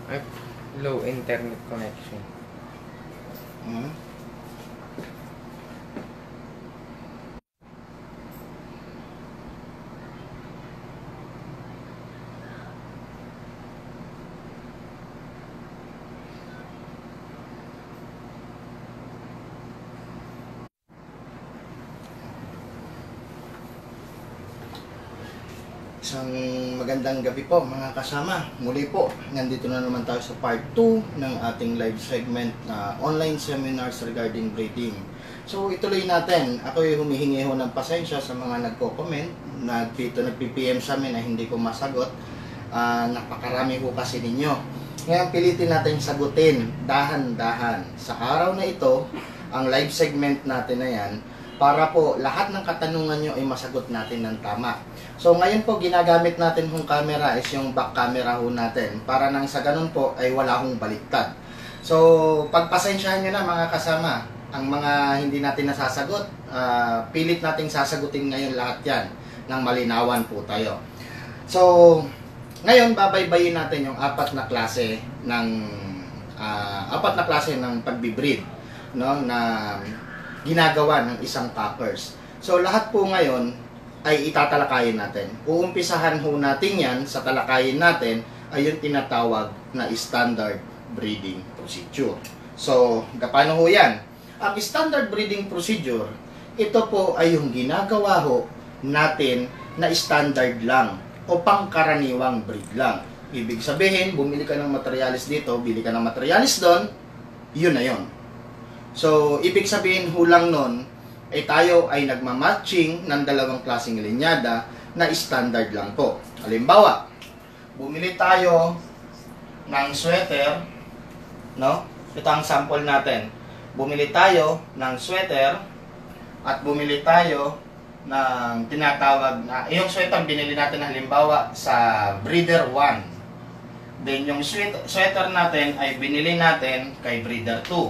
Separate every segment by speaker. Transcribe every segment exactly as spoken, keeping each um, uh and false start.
Speaker 1: Ay, low internet connection.
Speaker 2: Hmm? Isang magandang gabi po mga kasama. Muli po, nandito na naman tayo sa part two ng ating live segment na online seminars regarding breeding. So ituloy natin. Ako ay humihingi ho ng pasensya sa mga nagko-comment, nagpito, nagpi-P M sa amin na hindi ko masagot. Uh, napakarami ho kasi ninyo. Ngayon pilitin natin sagutin dahan-dahan. Sa araw na ito, ang live segment natin na yan, para po lahat ng katanungan nyo ay masagot natin ng tama. So ngayon po ginagamit natin yung camera is yung back camera ho natin para nang sa ganun po ay wala hong baliktad. So pagpasensyahan nyo na mga kasama ang mga hindi natin nasasagot. Uh, pilit nating sasagutin ngayon lahat yan ng malinawan po tayo. So ngayon babaybayin natin yung apat na klase ng uh, apat na klase ng pagbibreed, no, na ginagawa ng isang cockers. So lahat po ngayon ay itatalakayin natin. Uumpisahan ho natin yan sa talakayin natin ay yung tinatawag na standard breeding procedure. So, paano ho yan? Ang standard breeding procedure, ito po ay yung ginagawa ho natin na standard lang o pangkaraniwang breed lang. Ibig sabihin, bumili ka ng materialis dito, bili ka ng materialis doon, yun na yun. So, ibig sabihin ho lang nun, ay tayo ay nagmamatching ng dalawang klaseng linyada na standard lang po. Halimbawa, bumili tayo ng sweater, no? Ito ang sample natin. Bumili tayo ng sweater at bumili tayo ng tinatawag na, yung sweater binili natin halimbawa sa breeder one. Then yung sweater, sweater natin ay binili natin kay breeder two.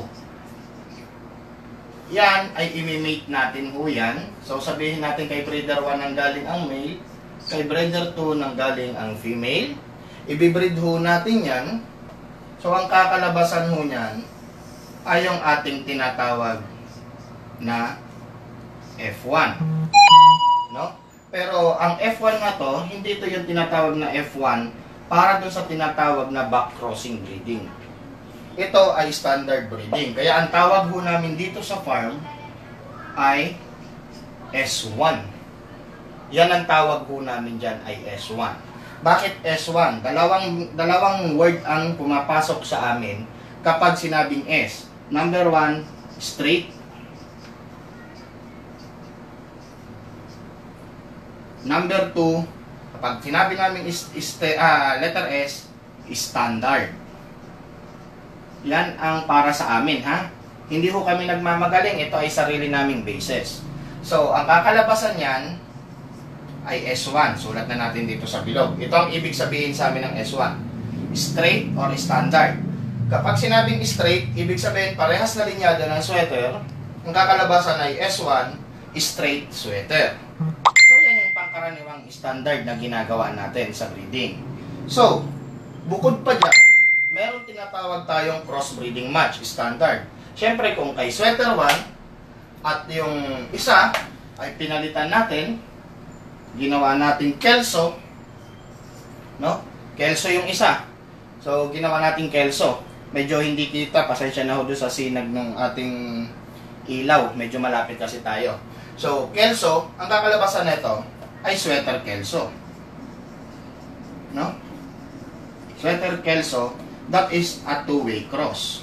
Speaker 2: Yan ay imimate natin ho yan. So sabihin natin kay breeder one nang galing ang male, kay breeder two nang galing ang female. Ibibreed ho natin yan. So ang kakalabasan ho niyan ay yung ating tinatawag na F one. No? Pero ang F one na to, hindi ito yung tinatawag na F one para dun sa tinatawag na back crossing breeding. Ito ay standard breeding. Kaya ang tawag ho namin dito sa farm ay S one. Yan ang tawag ho namin dyan ay S one. Bakit S one? Dalawang, dalawang word ang pumapasok sa amin kapag sinabing S. Number one, straight. Number two, kapag sinabi namin is, is, uh, letter S, standard. Yan ang para sa amin, ha? Hindi ho kami nagmamagaling. Ito ay sarili naming basis. So, ang kakalabasan yan ay S one. Sulat na natin dito sa bilog. Ito ang ibig sabihin sa amin ng S one. Straight or standard. Kapag sinabing straight, ibig sabihin parehas na linyada ng sweater. Ang kakalabasan ay S one, straight sweater. So, yan yung pangkaraniwang standard na ginagawa natin sa breeding. So, bukod pa dyan, meron tinatawag tayong cross-breeding match, standard. Siyempre, kung kay sweater one at yung isa ay pinalitan natin, ginawa natin kelso, no? Kelso yung isa. So, ginawa natin kelso. Medyo hindi kita, pasensya na ho doon sa sinag ng ating ilaw. Medyo malapit kasi tayo. So, kelso, ang kakalabasan nito ay sweater kelso. No? Sweater kelso, that is a two-way cross.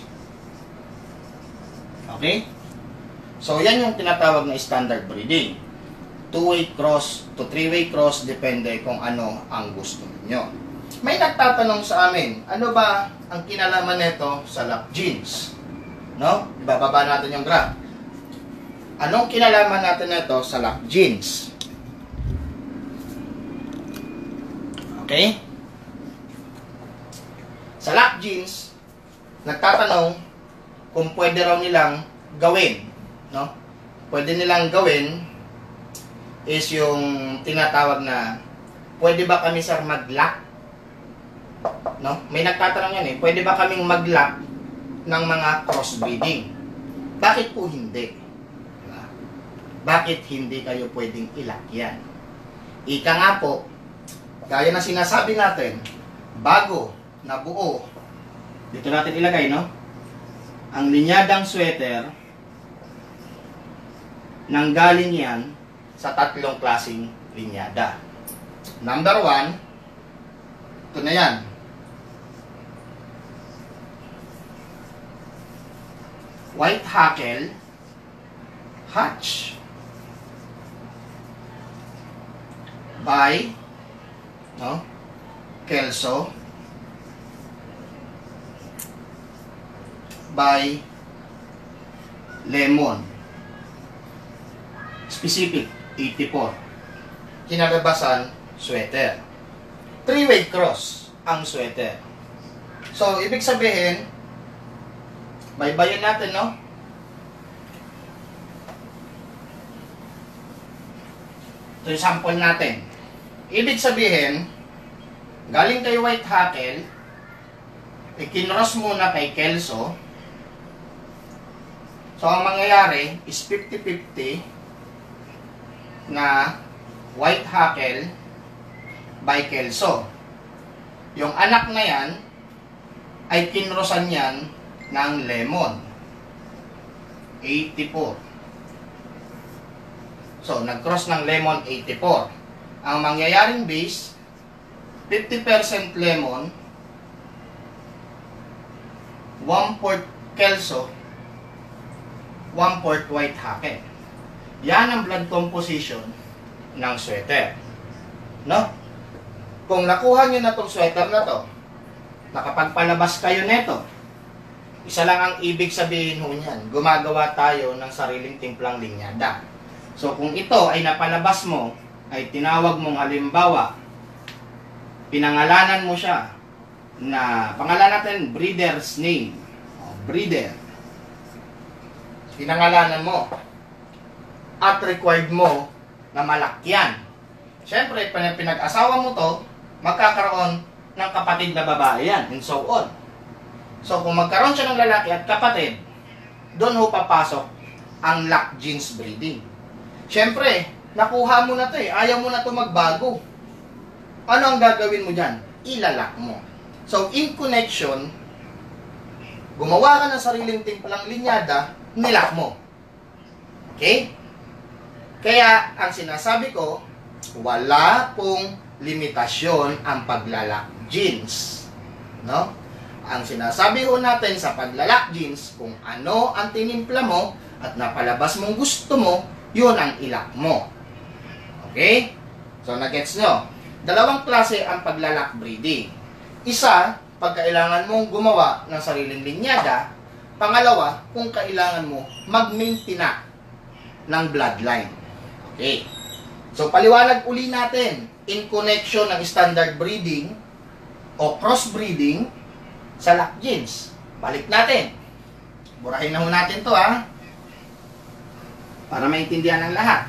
Speaker 2: Okay? So, yan yung tinatawag na standard breeding. Two-way cross to three-way cross, depende kung ano ang gusto niyo. May nagtatanong sa amin, ano ba ang kinalaman nito sa lock genes? No? Ibababa natin yung graph. Anong kinalaman natin nito sa lock genes? Okay? Sa lock genes, nagtatanong kung pwede raw nilang gawin, no? Pwede nilang gawin is yung tinatawag na, pwede ba kami sir mag-lock No? May nagtatanong yan eh, pwede ba kaming mag-lock ng mga crossbreeding? Bakit po hindi? Diba? Bakit hindi kayo pwedeng i-lock yan? Ika nga po, gaya na sinasabi natin, bago nabuo, dito natin ilagay, no? Ang linyadang sweater, nanggaling yan sa tatlong klaseng linyada. Number one, ito na yan. White hackle, hatch. By, no? Kelso. By Lemon. Specific, eighty-four. Kinalabasan, sweater. Three-way cross ang sweater. So, ibig sabihin, baybayin natin, no? Ito yung sample natin. Ibig sabihin, galing kay White Hackle, ikinross muna kay Kelso. So, ang mangyayari is fifty fifty na White Hackle by Kelso. Yung anak na yan ay kinrosan yan ng Lemon. eighty-four. So, nag-cross ng Lemon, eighty-four. Ang mangyayaring base, fifty percent Lemon, one-fourth Kelso, one-fourth White Hackle. Yan ang blood composition ng sweater. No? Kung nakuha nyo na itong sweater na to, nakapagpalabas kayo neto, isa lang ang ibig sabihin ho niyan, gumagawa tayo ng sariling timplang linyada. So kung ito ay napalabas mo, ay tinawag mong halimbawa, pinangalanan mo siya, na pangalan natin, breeder's name. O, breeder. Pinangalanan mo, at required mo na malakyan. Siyempre, pinag-asawa mo to, magkakaroon ng kapatid na babae yan, and so on. So, kung magkaroon siya ng lalaki at kapatid, doon ho papasok ang lock genes breeding. Siyempre, nakuha mo na to eh, ayaw mo na to magbago. Ano ang gagawin mo dyan? Ilalak mo. So, in connection, gumawa ka ng sariling timplang linyada, nilak mo. Okay? Kaya, ang sinasabi ko, wala pong limitasyon ang paglalak genes. No? Ang sinasabi ho natin sa paglalak genes, kung ano ang tinimpla mo at napalabas mong gusto mo, yun ang ilak mo. Okay? So, nagets nyo? Dalawang klase ang paglalak breeding. Isa, pag kailangan mong gumawa ng sariling linyada. Pangalawa, kung kailangan mo mag-maintain ng bloodline. Okay. So, paliwanag uli natin in connection ng standard breeding o crossbreeding sa lock genes. Balik natin. Burahin na ho natin to ha. Para maintindihan ng lahat.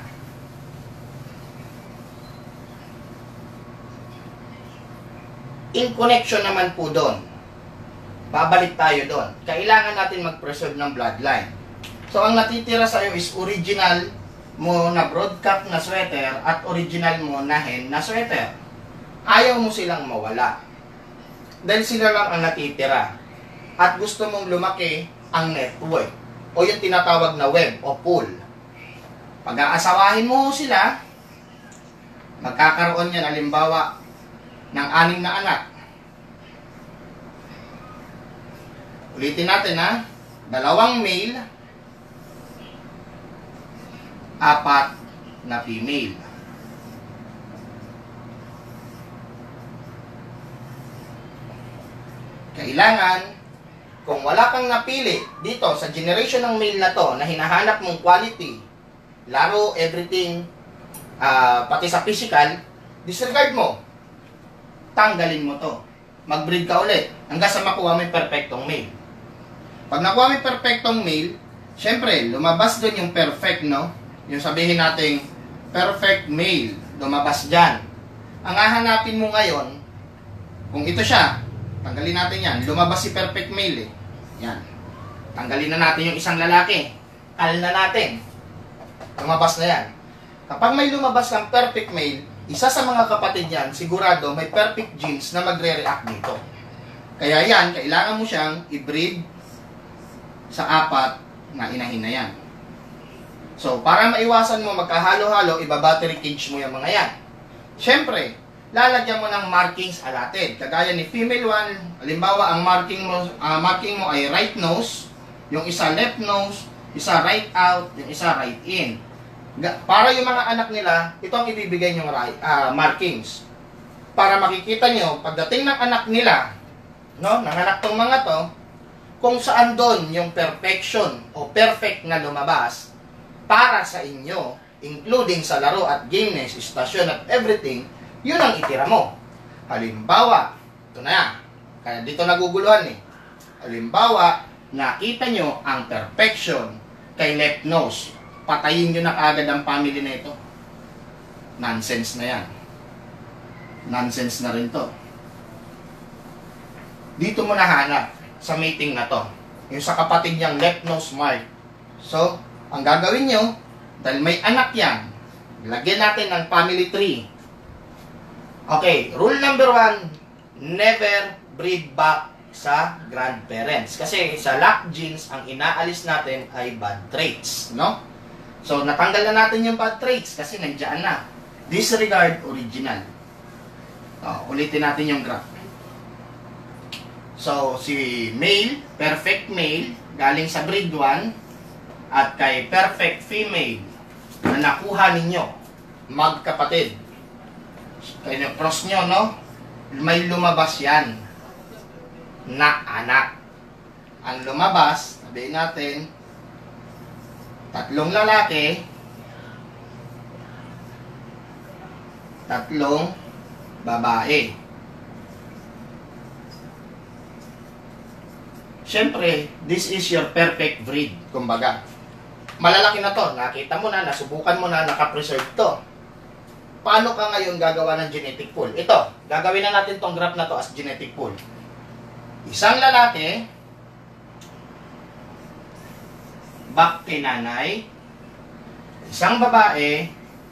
Speaker 2: In connection naman po doon, babalik tayo doon. Kailangan natin mag-preserve ng bloodline. So, ang natitira sa iyo is original mo na broadcast na sweater at original mo na hen na sweater. Ayaw mo silang mawala. Dahil sila lang ang natitira. At gusto mong lumaki ang network o yung tinatawag na web o pool. Pag-aasawahin mo sila, magkakaroon yan halimbawa ng anim na anak. Ulitin natin ha, dalawang male, apat na female. Kailangan, kung wala kang napili dito sa generation ng male na to na hinahanap mong quality, laro, everything, uh, pati sa physical, disregard mo. Tanggalin mo to. Mag-breed ka ulit hanggang sa makuha mo yung perfectong male. Pag nakuha mo yung perfectong male, syempre, lumabas doon yung perfect, no? Yung sabihin nating perfect male, lumabas dyan. Ang hahanapin mo ngayon, kung ito siya, Tanggalin natin yan. Lumabas si perfect male eh. Yan. Tanggalin na natin yung isang lalaki. Kal na natin. Lumabas na yan. Kapag may lumabas ng perfect male, isa sa mga kapatid yan, sigurado may perfect genes na magre-react dito. Kaya yan, kailangan mo siyang i-breed sa apat na inahin na yan. So, para maiwasan mo magkahalo-halo, iba-battery cage mo yung mga yan. Siyempre, lalagyan mo ng markings allotted. Kagaya ni female one, halimbawa ang marking mo, uh, marking mo ay right nose, yung isa left nose, isa right out, yung isa right in. Para yung mga anak nila, ito ang ibibigay yung right, uh, markings. Para makikita nyo, pagdating ng anak nila, no, ng anak tong mga to, kung saan doon yung perfection o perfect na lumabas para sa inyo, including sa laro at gameness, stasyon at everything, yun ang itira mo. Halimbawa, ito na, kaya dito naguguluhan eh. Halimbawa, nakita nyo ang perfection kay left nose. Patayin nyo na kaagad ang family na ito. Nonsense na yan. Nonsense na rin to. Dito mo nahanap sa meeting na to. Yung sa kapatid niyang left nose mark. So, ang gagawin nyo, dahil may anak yan, lagyan natin ng family tree. Okay, rule number one, never breed back sa grandparents. Kasi sa lock genes, ang inaalis natin ay bad traits. No? So, natanggal na natin yung bad traits kasi nandiyan na. Disregard original. Oh, ulitin natin yung graph. So, si male, perfect male, galing sa breed one, at kay perfect female na nakuha ninyo, magkapatid. Kaya cross nyo, no? May lumabas yan na anak. Ang lumabas, sabihin natin, tatlong lalaki, tatlong babae. Siyempre, this is your perfect breed, kumbaga. Malalaki na to, nakita mo na, nasubukan mo na, nakapreserve to. Paano ka ngayon gagawa ng genetic pool? Ito, gagawin na natin tong graph na to as genetic pool. Isang lalaki, back kay nanay, isang babae,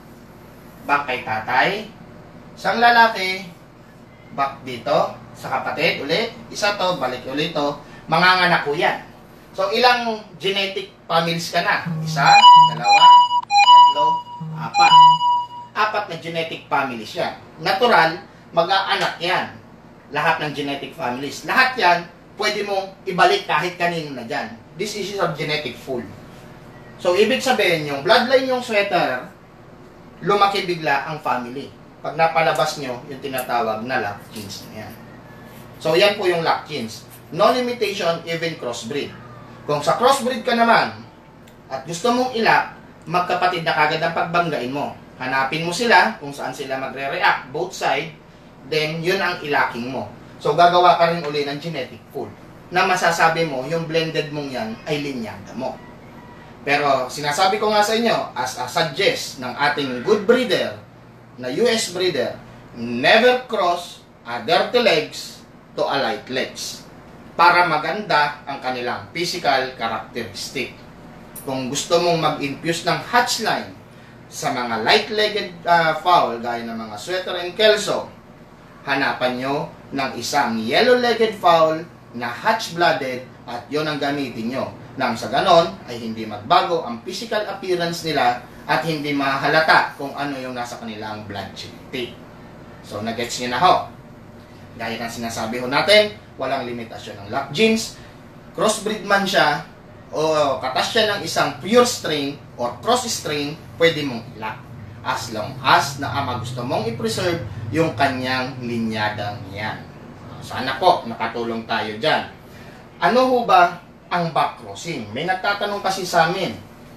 Speaker 2: back kay tatay, isang lalaki, back dito, sa kapatid, ulit, isa to, balik ulit to, manganganak ko yan. So, ilang genetic families ka na? Isa, dalawa, tatlo, apat. Apat na genetic families yan. Natural, mag-aanak yan. Lahat ng genetic families. Lahat yan, pwede mong ibalik kahit kanino na dyan. This is your genetic pool. So, ibig sabihin yung bloodline yung sweater, lumaki bigla ang family. Pag napalabas nyo, yung tinatawag na lock genes na yan. So, yan po yung lock genes. No limitation, even crossbreed. Kung sa crossbreed ka naman, at gusto mong ilak, magkapatid na kagad ang pagbanggain mo. Hanapin mo sila, kung saan sila magre-react, both side, then yun ang ilaking mo. So, gagawa ka rin uli ng genetic pool na masasabi mo, yung blended mong yan ay linyada mo. Pero, sinasabi ko nga sa inyo, as a suggest ng ating good breeder, na U S breeder, never cross a dirty legs to a light legs para maganda ang kanilang physical characteristic. Kung gusto mong mag-infuse ng hatch line sa mga light-legged uh, fowl, gaya ng mga sweater and kelso, hanapan nyo ng isang yellow-legged fowl na hatch-blooded at yon ang gamitin nyo. Nang sa ganon ay hindi magbago ang physical appearance nila at hindi mahalata kung ano yung nasa kanilang blood genetic. So, nagets nyo na ho. Gaya ng sinasabi ho natin, walang limitasyon ng lock genes. Crossbreed man siya, o katas siya ng isang pure strain or cross strain, pwede mong ilak. As long as na ama gusto mong i-preserve yung kanyang linyadang yan. Sana po, nakatulong tayo dyan. Ano ho ba ang backcrossing? May nagtatanong kasi sa amin,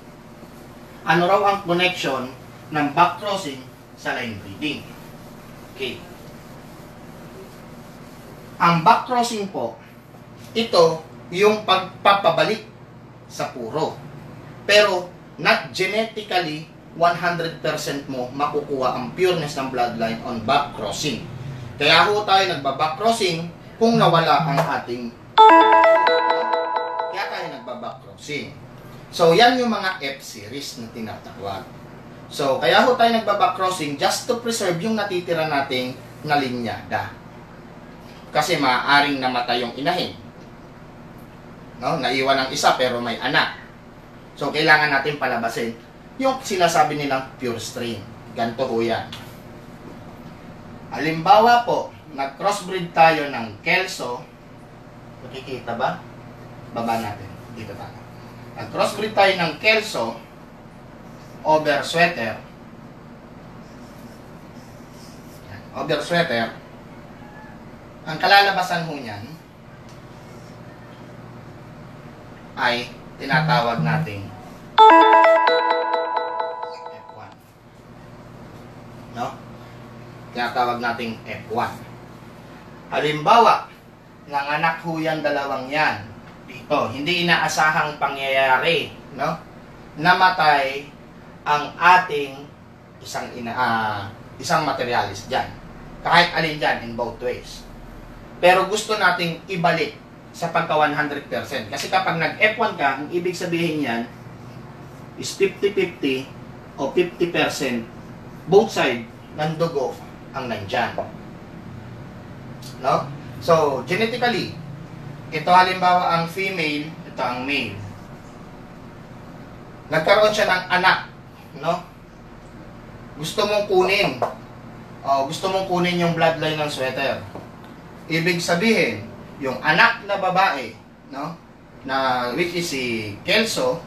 Speaker 2: ano raw ang connection ng backcrossing sa line breeding? Okay. Ang backcrossing po, ito yung pagpapabalik sa puro. Pero, not genetically, one hundred percent mo makukuha ang pureness ng bloodline on backcrossing. Kaya ho tayo nagba-backcrossing kung nawala ang ating kaya tayo nagbaback crossing. So, yan yung mga F-series na tinatawag. So, kaya ho tayo nagbaback crossing just to preserve yung natitira nating na linyada. Kasi maaaring namatay yung inahin. No? Naiwan ang isa pero may anak. So, kailangan natin palabasin yung sinasabi nilang pure strain. Ganito ho yan. Halimbawa po, nag-crossbreed tayo ng Kelso. Nakikita ba? Baba natin. Dito tayo. Nag-crossbreed tayo ng Kelso over sweater. Over sweater. Ang kalalabasan ho niyan ay tinatawag nating F one. No? Tinatawag nating F one. Halimbawa, nanganak ho yan dalawang yan. Dito, hindi inaasahang pangyayari, no? Namatay ang ating isang ina uh, isang materialis diyan. Kahit alin diyan in both ways. Pero gusto nating ibalik sa pagka one hundred percent. Kasi kapag nag-F one ka, ang ibig sabihin niyan is fifty fifty o fifty percent both side ng dugo ang nandyan. No? So, genetically, ito halimbawa ang female, ito ang male. Nagkaroon siya ng anak, no? Gusto mong kunin, o gusto mong kunin yung bloodline ng sweater. Ibig sabihin, yung anak na babae, no? Na which is si Kelso,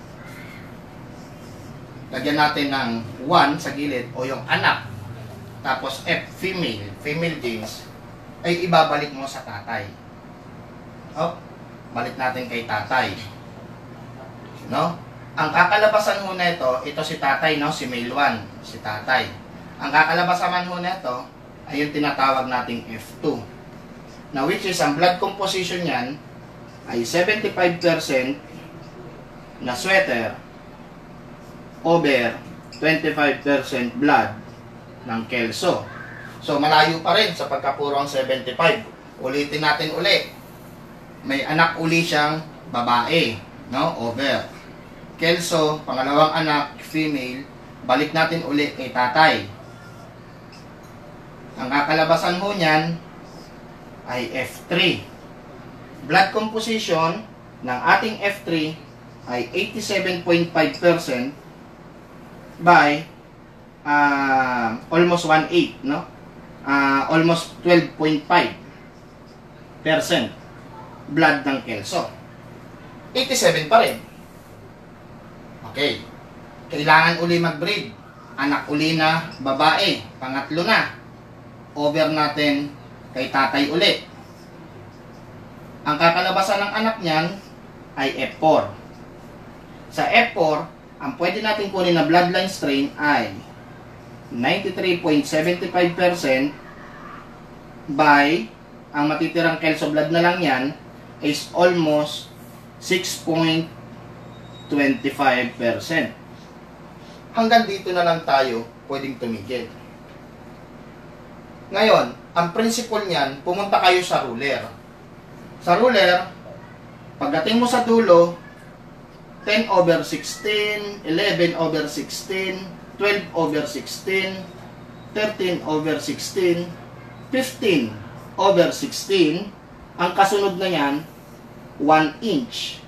Speaker 2: lagyan natin ng one sa gilid, o yung anak, tapos F, female, female genes, ay ibabalik mo sa tatay. Oh, balik natin kay tatay. No? Ang kakalabasan ho na ito, ito si tatay, no? Si male one, si tatay. Ang kakalabasan ho na ito, ay yung tinatawag nating F two. Now, which is, ang blood composition niyan, ay seventy-five percent na sweater over twenty-five percent blood ng Kelso. So, malayo pa rin sa pagkapuro ang seventy-five. Ulitin natin uli. May anak uli siyang babae, no? Over. Kelso, pangalawang anak, female, balik natin uli kay tatay. Ang kakalabasan ho niyan ay F three. Blood composition ng ating F three ay eighty-seven point five percent by uh, almost one eighth, no? Uh, almost twelve point five percent blood ng Kelso. eighty-seven pa rin. Okay. Kailangan uli mag-breed. Anak uli na babae. Pangatlo na. Over natin kay tatay uli. Ang kakalabasan ng anak niyan ay F four. Sa F four, ang pwede natin kunin na bloodline strain ay ninety-three point seven five percent by, ang matitirang Kelso blood na lang yan is almost six point two five percent. Hanggang dito na lang tayo pwedeng tumigil. Ngayon, ang principle niyan, pumunta kayo sa ruler. Sa ruler, pagdating mo sa dulo, ten over sixteen, eleven over sixteen, twelve over sixteen, thirteen over sixteen, fifteen over sixteen, ang kasunod na yan, one inch.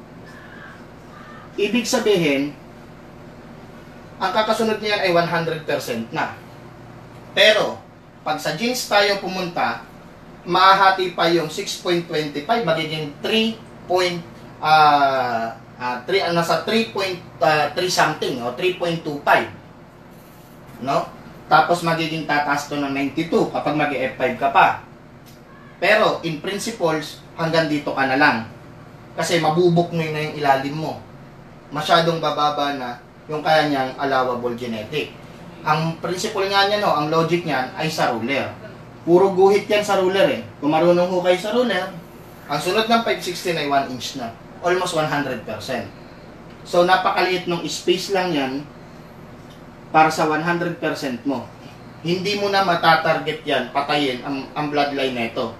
Speaker 2: Ibig sabihin, ang kakasunod niyan ay one hundred percent na. Pero, pag sa genes tayo pumunta, mahahati pa yung six point two five, magiging three point, uh, uh, three, uh, nasa three point three something, o three point two five. No? Tapos magiging tataas to ng ninety-two kapag mag-F five ka pa. Pero, in principles, hanggang dito ka na lang. Kasi mabubok mo na yung ilalim mo. Masyadong bababa na yung kaya niyang allowable genetic. Ang principle nga niya, no, ang logic niyan ay sa ruler. Puro guhit yan sa ruler eh. Kung marunong ho kayo sa ruler, ang sunod ng five sixteen ay one inch na. Almost one hundred percent. So, napakaliit ng space lang yan para sa one hundred percent mo. Hindi mo na matatarget yan, patayin ang, ang bloodline na ito.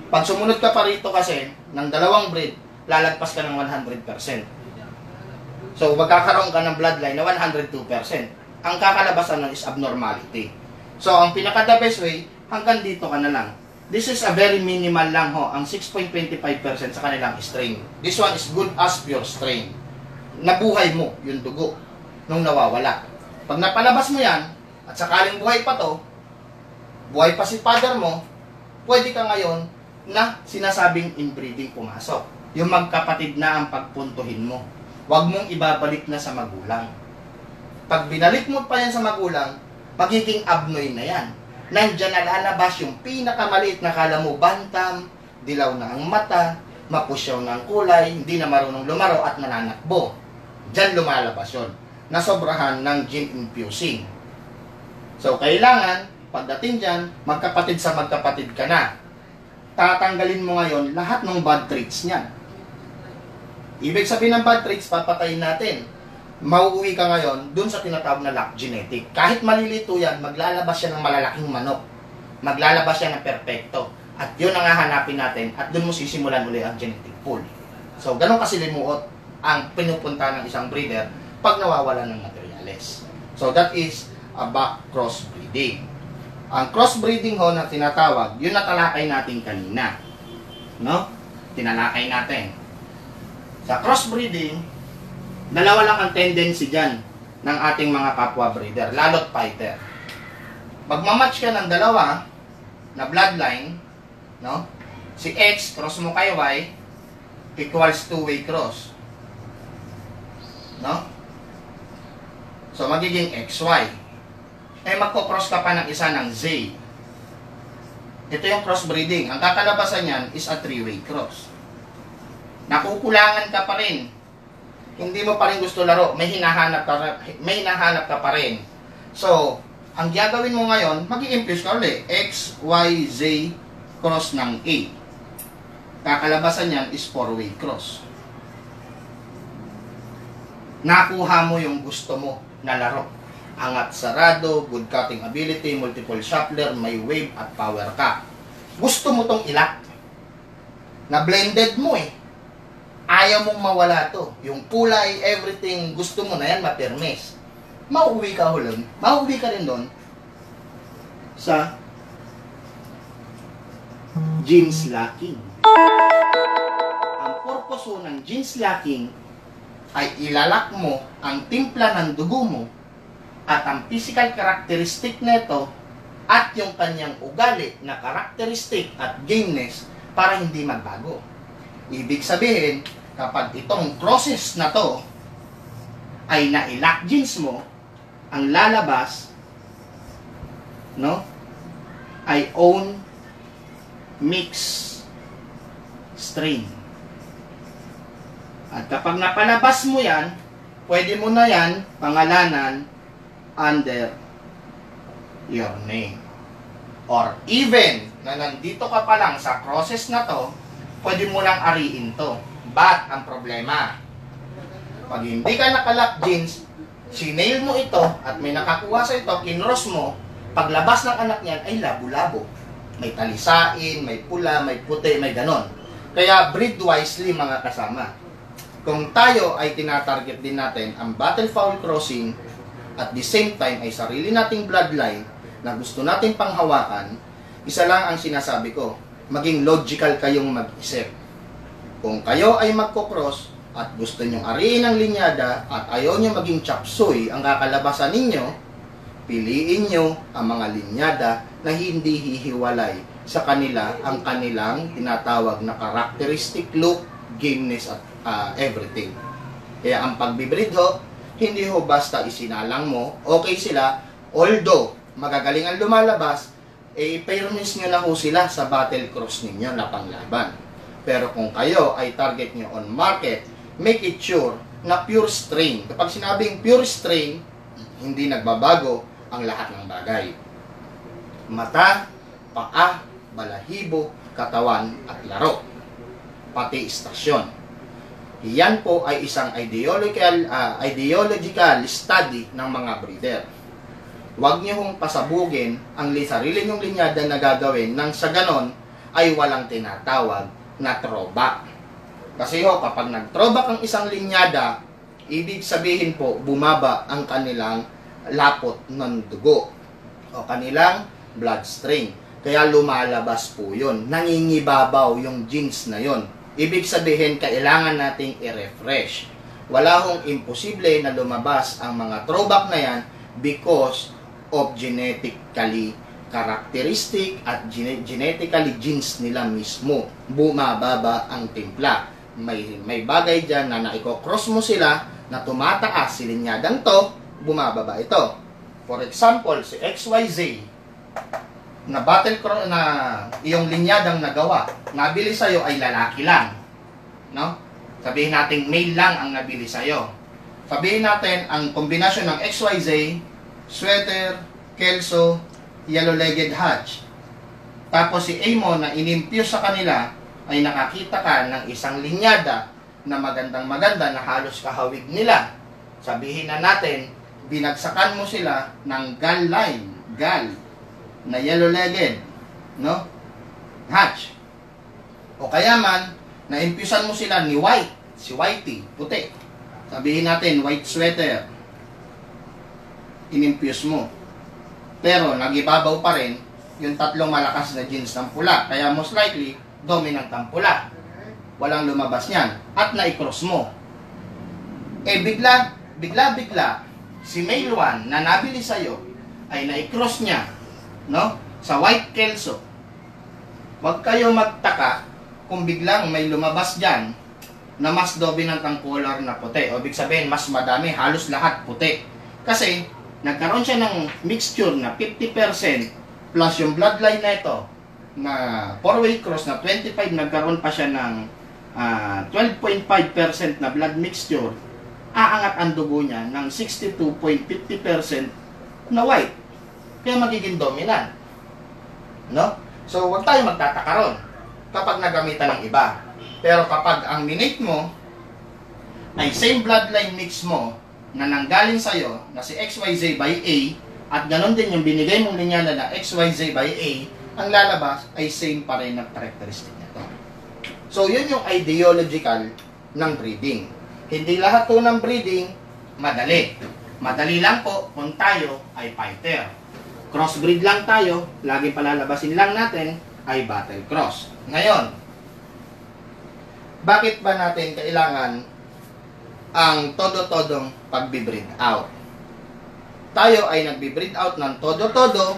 Speaker 2: Pag sumunod ka pa rito kasi ng dalawang breed, lalagpas ka ng one hundred percent. So, magkakaroon ka ng bloodline na one hundred two percent. Ang kakalabasan nun is abnormality. So, ang pinaka-the best way, hanggang dito ka na lang. This is a very minimal lang ho, ang six point two five percent sa kanilang strain. This one is good as pure strain. Nabuhay mo yung dugo nung nawawala. Pag napalabas mo yan, at sakaling buhay pa to, buhay pa si father mo, pwede ka ngayon na sinasabing inbreeding pumasok. Yung magkapatid na ang pagpuntuhin mo. Huwag mong ibabalik na sa magulang. Pag binalik mo pa yan sa magulang, magiging abnoy na yan. Nandiyan na lalabas yung pinakamaliit na kala mo bantam, dilaw na ang mata, mapusyaw na ang kulay, hindi na marunong lumaro at nananakbo. Diyan lumalabas yun. Nasobrahan ng gene infusing. So, kailangan, pagdating dyan, magkapatid sa magkapatid ka na. Tatanggalin mo ngayon lahat ng bad traits niyan. Ibig sabihin ng bad traits, papatayin natin. Mauuwi ka ngayon dun sa tinatawag na lock genetic. Kahit malilito yan, maglalabas siya ng malalaking manok. Maglalabas siya ng perpekto. At yun ang hahanapin natin at dun mo sisimulan uli ang genetic pool. So, ganun kasi limuot ang pinupunta ng isang breeder pag nawawalan ng materyales. So, that is a back crossbreeding. Ang crossbreeding ho na tinatawag, yun natalakay natin kanina. No? Tinalakay natin. Sa crossbreeding, dalawa lang ang tendency dyan ng ating mga kapwa breeder, lalo't fighter. Magmamatch ka ng dalawa na bloodline, no? Si X cross mo kay Y equals two-way cross. No? So, magiging X Y. Eh, magko-cross ka pa ng isa ng Z. Ito yung crossbreeding. Ang kakalabasan niyan is a three-way cross. Nakukulangan ka pa rin. Hindi mo pa rin gusto laro. May hinahanap ka, may hinahanap ka pa rin. So, ang gagawin mo ngayon, mag-i-infuse ka ulit. X, Y, Z, cross ng A. Kakalabasan niyan is four-way cross. Nakuha mo yung gusto mo na laro. Angat sarado, good cutting ability, multiple shuffler, may wave at power ka. Gusto mo tong ilak. Na blended mo eh. Ayaw mong mawala to. Yung kulay, everything, gusto mo na yan, mapirmes. Mauwi ka hulun. Mauwi ka rin doon sa genes lacking. Ang purpose ng genes lacking ay ilalak mo ang timpla ng dugo mo at ang physical characteristic nito at yung kanyang ugali na characteristic at gameness para hindi magbago. Ibig sabihin, kapag itong process na to ay na-lock genes mo, ang lalabas, no, ay own mix strain. At kapag napalabas mo yan, pwede mo na yan pangalanan under your name. Or even na nandito ka pa lang sa process na to, pwede mo lang ariin to. But ang problema, pag hindi ka nakalock genes, sinail mo ito at may nakakuha sa ito, kinross mo, paglabas ng anak niyan ay labo-labo. May talisain, may pula, may puti, may ganon. Kaya breed wisely mga kasama. Kung tayo ay tinatarget din natin ang battle fowl crossing, at the same time ay sarili nating bloodline na gusto nating panghawakan, isa lang ang sinasabi ko, maging logical kayong mag-isip. Kung kayo ay magkocross at gusto nyong ariin ang linyada at ayaw nyo maging chop suey ang kakalabasan ninyo, piliin nyo ang mga linyada na hindi hihiwalay sa kanila ang kanilang tinatawag na characteristic look, gameness at uh, everything. Kaya ang pagbibreed ho, hindi ho basta isinalang mo, okay sila, although magagaling ang lumalabas, eh i-pairness nyo na ho sila sa battle cross ninyo na panglaban. Pero kung kayo ay target nyo on market, make it sure na pure strain. Kapag sinabing pure strain, hindi nagbabago ang lahat ng bagay. Mata, paa, balahibo, katawan at laro. Pati istasyon. Yan po ay isang ideological, uh, ideological study ng mga breeder. Huwag niyo hong pasabugin ang sarili niyong linyada na gagawin nang sa ganon ay walang tinatawag na throwback. Kasi ho, kapag nag-throwback ang isang linyada, ibig sabihin po, bumaba ang kanilang lapot ng dugo o kanilang bloodstream. Kaya lumalabas po yun. Nangingibabaw yung genes na yun. Ibig sabihin, kailangan nating i-refresh. Wala hong imposible na lumabas ang mga throwback na yan because of genetically characteristic at gene genetically genes nila mismo. Bumababa ang timpla. May, may bagay dyan na naiko-cross mo sila na tumataas si linyadang to, bumababa ito. For example, si X Y Z na battle cross na iyong linyadang nagawa, nabili sa'yo ay lalaki lang. No? Sabihin natin male lang ang nabili sa'yo. Sabihin natin ang kombinasyon ng X Y Z, sweater, kelso, yellow-legged hatch. Tapos si A mo na inimpuse sa kanila ay nakakita ka ng isang linyada na magandang maganda na halos kahawig nila. Sabihin na natin, binagsakan mo sila ng gal line, gal, na yellow-legged, no? Hatch. O kaya man, na-impusan mo sila ni white, si whitey, puti. Sabihin natin, white sweater. Inimpuse mo. Pero, nagibabaw pa rin yung tatlong malakas na genes ng pula. Kaya most likely, dominant ang pula. Walang lumabas niyan. At na-cross mo. Eh, bigla, bigla-bigla, si male one na nabili sa'yo, ay na-cross niya, no? Sa white kelso. Huwag kayo magtaka kung biglang may lumabas dyan na mas dominant ang color na puti. O ibig sabihin, mas madami, halos lahat puti. Kasi, nagkaroon siya ng mixture na fifty percent plus yung bloodline na ito na four-way cross na twenty-five, nagkaroon pa siya ng uh, twelve point five percent na blood mixture, aangat ang dugo niya ng sixty-two point five zero percent na white. Kaya magiging dominant. No? So, huwag tayo magtataka ron kapag nagamitan ng iba. Pero kapag ang minate mo ay same bloodline mix mo na nanggaling sa'yo na si X Y Z by A at ganon din yung binigay mong linyada na X Y Z by A, ang lalabas ay same pa rin ang characteristic nito. So, yun yung ideological ng breeding. Hindi lahat po ng breeding madali. Madali lang po kung tayo ay fighter. Crossbreed lang tayo, lagi palalabasin lang natin ay battle cross. Ngayon, bakit ba natin kailangan ang todo-todong pagbi-breed out? Tayo ay nagbi-breed out ng todo-todo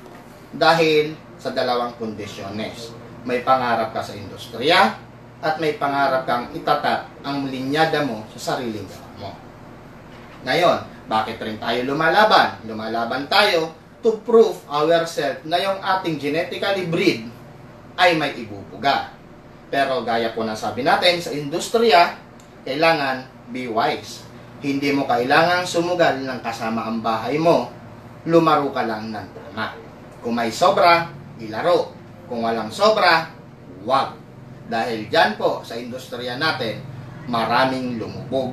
Speaker 2: dahil sa dalawang kondisyones. May pangarap ka sa industriya at may pangarap kang itatak ang linyada mo sa sariling gawa mo. Ngayon, bakit rin tayo lumalaban? Lumalaban tayo to prove ourselves na yung ating genetically breed ay may ibubuga. Pero gaya po na sabi natin sa industriya, kailangan be wise. Hindi mo kailangang sumugal ng kasama ang bahay mo. Lumaro ka lang ng tama. Kung may sobra, ilaro. Kung walang sobra, wag. Dahil dyan po sa industriya natin, maraming lumubog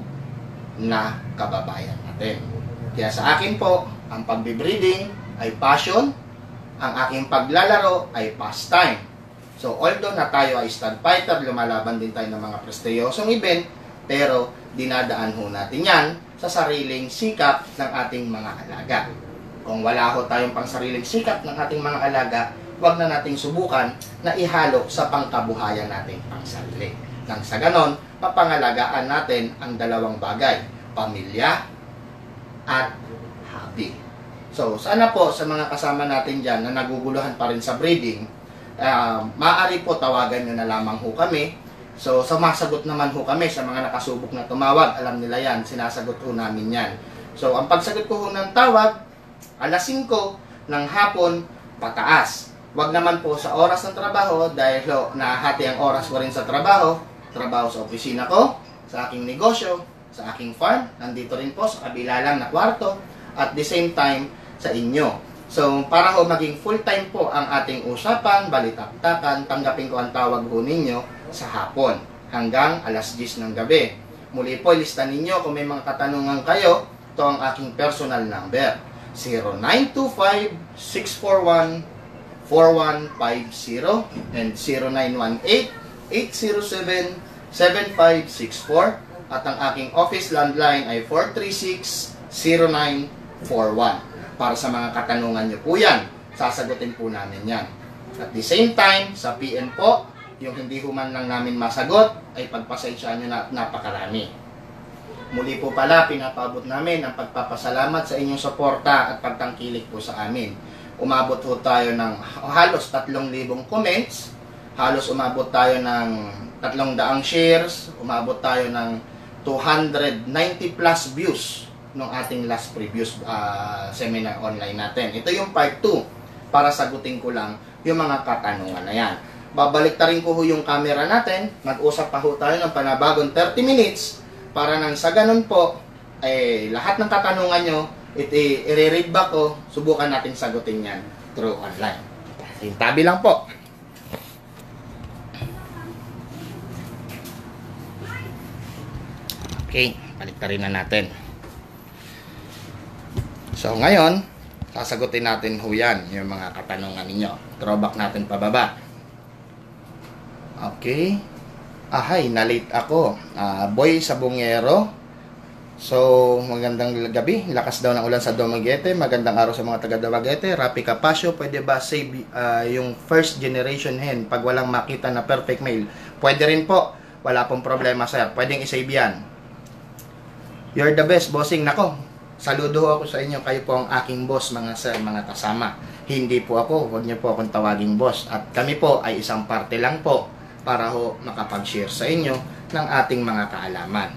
Speaker 2: na kababayan natin. Kaya sa akin po, ang pagbe-breeding ay passion, ang aking paglalaro ay pastime. So, although na tayo ay stud fighter, lumalaban din tayo ng mga prestiyosong event, pero dinadaan ho natin yan sa sariling sikap ng ating mga alaga. Kung wala ho tayong pang sariling sikap ng ating mga alaga, huwag na nating subukan na ihalo sa pangkabuhayan nating pangsarili. Nang sa ganon, mapangalagaan natin ang dalawang bagay, pamilya at hobby. So, sana po sa mga kasama natin dyan na naguguluhan pa rin sa breeding, uh, maaari po tawagan nyo na lamang ho kami. So, sumasagot naman ho kami sa mga nakasubok na tumawag. Alam nila yan, sinasagot ho namin yan. So, ang pagsagot ko ho ng tawag, alas singko ng hapon, pataas. Huwag naman po sa oras ng trabaho dahil ho, nahati ang oras ko rin sa trabaho. Trabaho sa opisina ko, sa aking negosyo, sa aking farm, nandito rin po sa kabila lang na kwarto, at the same time sa inyo. So, para ho maging full-time po ang ating usapan, balitaktakan, tanggapin ko ang tawag ho ninyo sa hapon hanggang alas diyes ng gabi. Muli po, lista ninyo kung may mga katanungan kayo. Ito ang aking personal number, zero nine two five, six four one, four one five zero and zero nine one eight, eight zero seven, seven five six four at ang aking office landline ay four three six, zero nine four one. Para sa mga katanungan nyo po yan, sasagutin po namin yan. At the same time, sa P M po, yung hindi human lang namin masagot, ay pagpasensyaan nyo na napakarami. Muli po pala, pinapabot namin ang pagpapasalamat sa inyong suporta at pagtangkilik po sa amin. Umabot po tayo ng halos tatlong libong comments, halos umabot tayo ng tatlong daang shares, umabot tayo ng two hundred ninety plus views ng ating last previous uh, seminar online natin. Ito yung part two para sagutin ko lang yung mga katanungan na yan. Babalik ta rin ko ho yung camera natin, mag-usap pa ho tayo ng panabagong thirty minutes para nang sa ganun po, eh, lahat ng katanungan nyo, i-read back ko, subukan natin sagutin yan through online. Tabi lang po. Okay, balik ta rin na natin. So ngayon, sasagutin natin ho yan, yung mga katanungan ninyo. Throwback natin pababa. Okay. Ahay, na-late ako. Uh, boy sa Bungero. So, magandang gabi. Lakas daw ng ulan sa Dumaguete. Magandang araw sa mga taga Dumaguete. Rapi Capasio, pwede ba save uh, yung first generation hen pag walang makita na perfect male? Pwede rin po. Wala pong problema, sir. Pwedeng isave yan. You're the best, bossing. Nako, saludo ako sa inyo. Kayo po ang aking boss, mga sir, mga kasama. Hindi po ako. Huwag niyo po akong tawaging boss. At kami po ay isang parte lang po para ho makapag-share sa inyo ng ating mga kaalaman.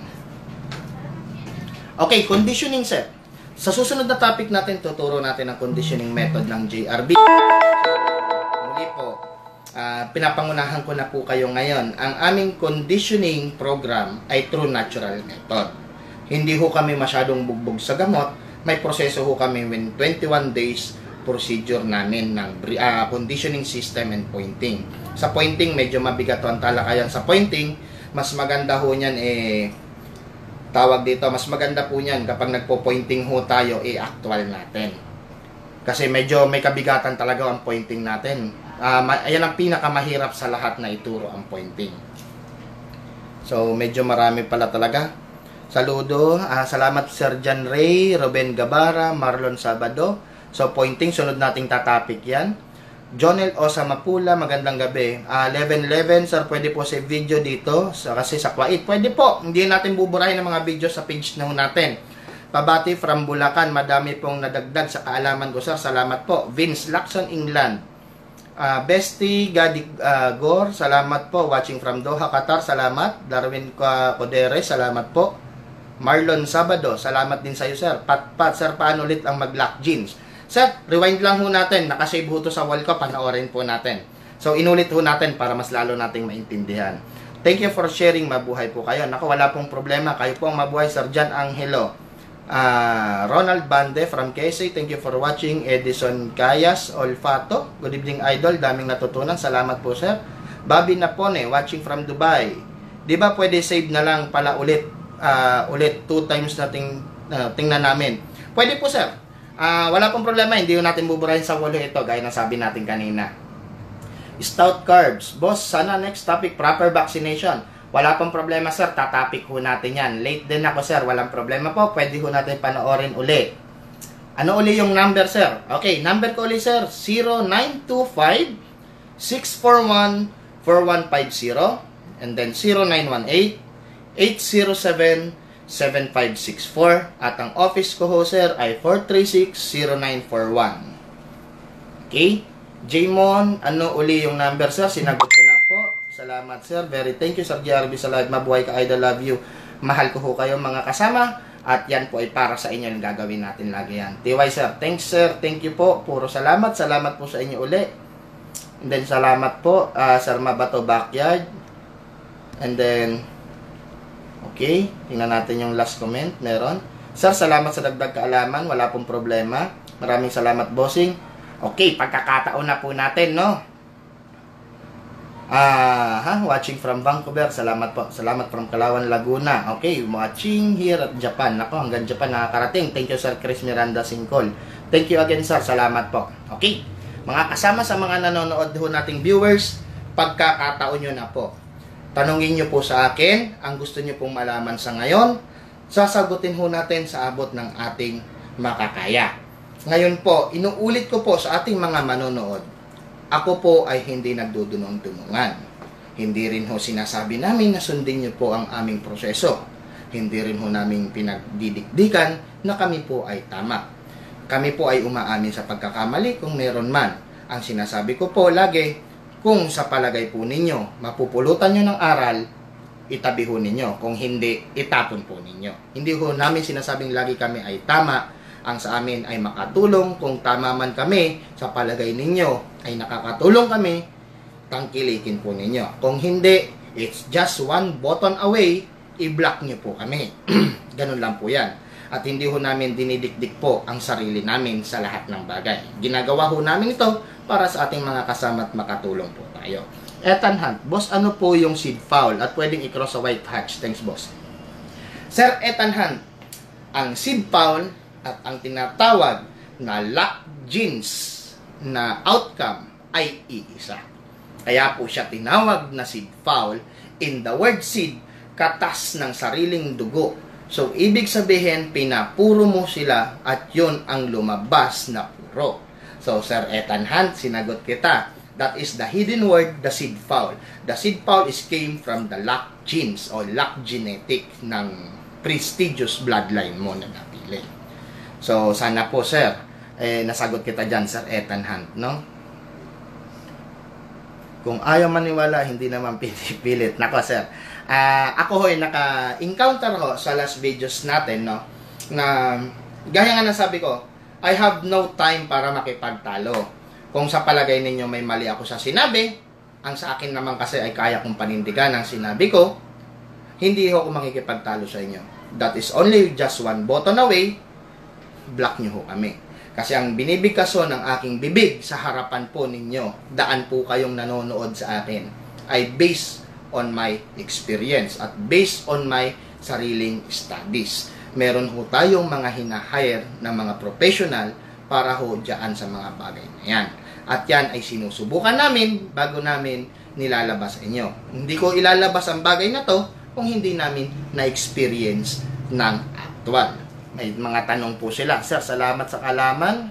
Speaker 2: Okay, conditioning, sir. Sa susunod na topic natin, tuturo natin ang conditioning method ng J R B. Muli po, uh, pinapangunahan ko na po kayo ngayon. Ang aming conditioning program ay through natural method. Hindi ho kami masyadong bugbog sa gamot. May proseso ho kami when twenty-one days procedure namin ng uh, conditioning system and pointing. Sa pointing, medyo mabigat ang talakayan sa pointing. Mas maganda ho niyan eh, tawag dito, mas maganda po niyan kapag nagpo-pointing ho tayo, eh, actual natin. Kasi medyo may kabigatan talaga ang pointing natin. Uh, ayan ang pinakamahirap sa lahat na ituro ang pointing. So, medyo marami pala talaga. Saludo, uh, salamat Sir John Ray, Ruben Gabara, Marlon Sabado. So, pointing, sunod nating tatapik yan. Jonel Osamapula, magandang gabi. Uh, eleven eleven, sir, pwede po sa video dito so, kasi sa Kuwait. Pwede po, hindi natin buburahin ng mga video sa page na natin. Pabati from Bulacan, madami pong nadagdag sa kaalaman ko, sir. Salamat po. Vince Lacson, England. Uh, Bestie Gadig uh, Gore, salamat po. Watching from Doha, Qatar, salamat. Darwin Codere, salamat po. Marlon Sabado, salamat din sa iyo, sir. Pat Pat, sir, paano ulit ang mag-lock jeans? Sir, rewind lang ho natin. Nakasave ho to sa wall ko, panoorin po natin. So, inulit ho natin para mas lalo nating maintindihan. Thank you for sharing. Mabuhay po kayo. Naku, wala pong problema. Kayo po ang mabuhay, Sir Jan Angelo. Uh, Ronald Bande from K S A, thank you for watching. Edison Cayas Olfato, good evening, idol. Daming natutunan. Salamat po, sir. Bobby Napone, watching from Dubai. Di ba pwede save na lang pala ulit? Uh, ulit, two times nating uh, tingnan namin. Pwede po, sir. Uh, wala pong problema, hindi natin buburahin sa walo ito, gaya ng sabi natin kanina. Stout carbs. Boss, sana next topic, proper vaccination. Wala pong problema, sir. Tatapik ho natin yan. Late din ako, sir. Walang problema po. Pwede ho natin panoorin uli. Ano uli yung number, sir? Okay, number ko uli, sir. zero nine two five, six four one, four one five zero. And then zero nine one eight, eight zero seven, seven five six four. At ang office ko ho, sir, ay four three six, zero nine four one. Okay? Jaymon, ano uli yung number, sir? Sinagot ko na po. Salamat, sir. Very thank you, Sir J R B sa live. Mabuhay ka, idol. Love you. Mahal ko ho kayo, mga kasama. At yan po ay para sa inyo yung gagawin natin lagi yan. T Y, sir. Thanks, sir. Thank you po. Puro salamat. Salamat po sa inyo uli. And then, salamat po, uh, Sir Mabato Backyard. And then, okay. Tingnan natin yung last comment. Meron. Sir, salamat sa dagdag kaalaman. Wala pong problema. Maraming salamat, bossing. Okay, pagkakataon na po natin, no? Ah, ha, watching from Vancouver. Salamat po. Salamat from Kalawan, Laguna. Okay, watching here at Japan. Nako, hanggang Japan nakakarating. Thank you, Sir Chris Miranda Singkol. Thank you again, sir. Salamat po. Okay. Mga kasama sa mga nanonood ho nating viewers, pagkakataon nyo na po. Tanungin nyo po sa akin, ang gusto nyo pong malaman sa ngayon, sasagutin ho natin sa abot ng ating makakaya. Ngayon po, inuulit ko po sa ating mga manonood, ako po ay hindi nagdudunong-dunungan. Hindi rin ho sinasabi namin na sundin nyo po ang aming proseso. Hindi rin ho namin pinagdidikdikan na kami po ay tama. Kami po ay umaamin sa pagkakamali kung meron man. Ang sinasabi ko po lagi, kung sa palagay po ninyo, mapupulutan nyo ng aral, itabi ho ninyo. Kung hindi, itapon po ninyo. Hindi ho namin sinasabing lagi kami ay tama. Ang sa amin ay makatulong. Kung tama man kami, sa palagay ninyo ay nakakatulong kami, tangkilikin po ninyo. Kung hindi, it's just one button away, i-block nyo po kami. Ganun lang po yan. At hindi ho namin dinidikdik po ang sarili namin sa lahat ng bagay. Ginagawa ho namin ito para sa ating mga kasama at makatulong po tayo. Ethan Hunt, boss, ano po yung seed foul? At pwedeng i-cross sa white hatch. Thanks, boss. Sir Ethan Hunt, ang seed foul at ang tinatawag na lock genes na outcome ay iisa. Kaya po siya tinawag na seed foul. In the word seed, katas ng sariling dugo. So, ibig sabihin, pinapuro mo sila at yun ang lumabas na puro. So, Sir Ethan Hunt, sinagot kita. That is the hidden word, the seed foul. The seed foul is came from the lock genes or lock genetic ng prestigious bloodline mo na napili. So, sana po, sir, eh, nasagot kita dyan, Sir Ethan Hunt, no? Kung ayaw maniwala, hindi naman pinipilit. Nako, sir. Uh, ako ho'y naka-encounter ho sa last videos natin, no? Na, gaya nga nasabi ko, I have no time para makipagtalo. Kung sa palagay ninyo may mali ako sa sinabi, ang sa akin naman kasi ay kaya kong panindigan ang sinabi ko, hindi ho ako makikipagtalo sa inyo. That is only just one button away, block nyo ho kami. Kasi ang binibigkaso ng aking bibig sa harapan po ninyo, daan po kayong nanonood sa akin, ay based on my experience at based on my sariling studies. Meron ho tayong mga hinahire na mga professional para ho dyan sa mga bagay na yan. At yan ay sinusubukan namin bago namin nilalabas sa inyo. Hindi ko ilalabas ang bagay na to kung hindi namin na-experience ng actual. May mga tanong po sila. Sir, salamat sa kalaman.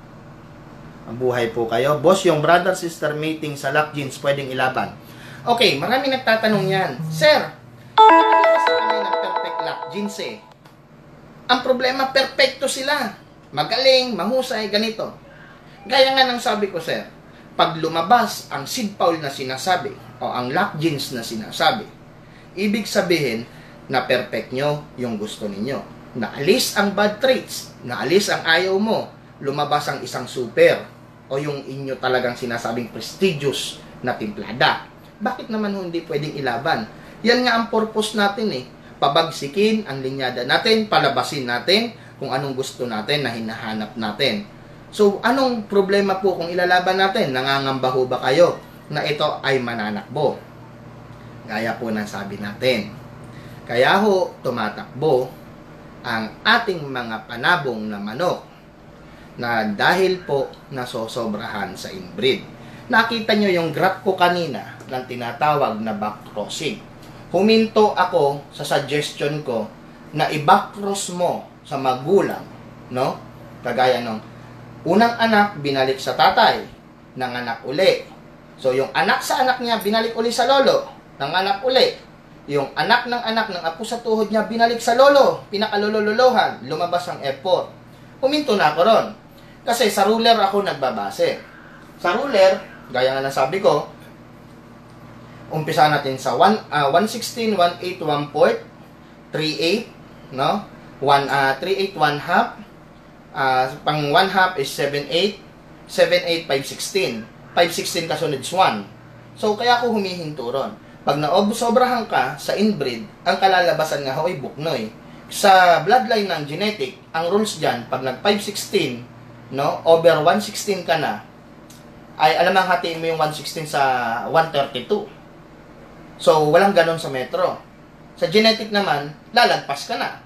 Speaker 2: Mabuhay po kayo. Boss, yung brother-sister mating sa lock genes pwedeng ilaban. Okay, marami nagtatanong yan. Sir, kasi kami ng perfect lock genes eh. Ang problema, perfecto sila. Magaling, mahusay, ganito. Gaya nga ng sabi ko, sir, pag lumabas ang seed foul na sinasabi o ang lock genes na sinasabi, ibig sabihin na perfect nyo yung gusto ninyo. Naalis ang bad traits, naalis ang ayaw mo, lumabas ang isang super o yung inyo talagang sinasabing prestigious na timplada. Bakit naman hindi pwedeng ilaban? Yan nga ang purpose natin eh. Pabagsikin ang linyada natin, palabasin natin kung anong gusto natin na hinahanap natin. So, anong problema po kung ilalaban natin? Nangangamba ho ba kayo na ito ay mananakbo? Gaya po ng sabi natin. Kaya ho, tumatakbo ang ating mga panabong na manok na dahil po nasosobrahan sa inbreed. Nakita nyo yung graph ko kanina ng tinatawag na backcrossing. Huminto ako sa suggestion ko na i-backcross mo sa magulang, no? Kagaya nung unang anak binalik sa tatay, nanganak uli. So yung anak sa anak niya binalik uli sa lolo, nanganak uli. Yung anak ng anak ng apo sa tuhod niya binalik sa lolo, pinakalololohan, lumabas ang effort. Huminto na ako ron. Kasi sa ruler ako nagbabase. Sa ruler, gaya nga ng sabi ko, umpisa natin sa one, uh, one sixteen, one eight, one fourth, three eight, no? one, uh, three eight, one half, uh, pang one half is seven eight, seven eight, five sixteen. five sixteen kasunod is one. So, kaya ako humihinto ron. Pag naob-sobrahan ka sa inbreed, ang kalalabasan nga ho ay buknoy. Sa bloodline ng genetic, ang rules dyan, pag nag five sixteen, no, over one sixteen ka na, ay alam ang hatiin mo yung one sixteen sa one thirty-two. So, walang ganon sa metro. Sa genetic naman, lalagpas ka na.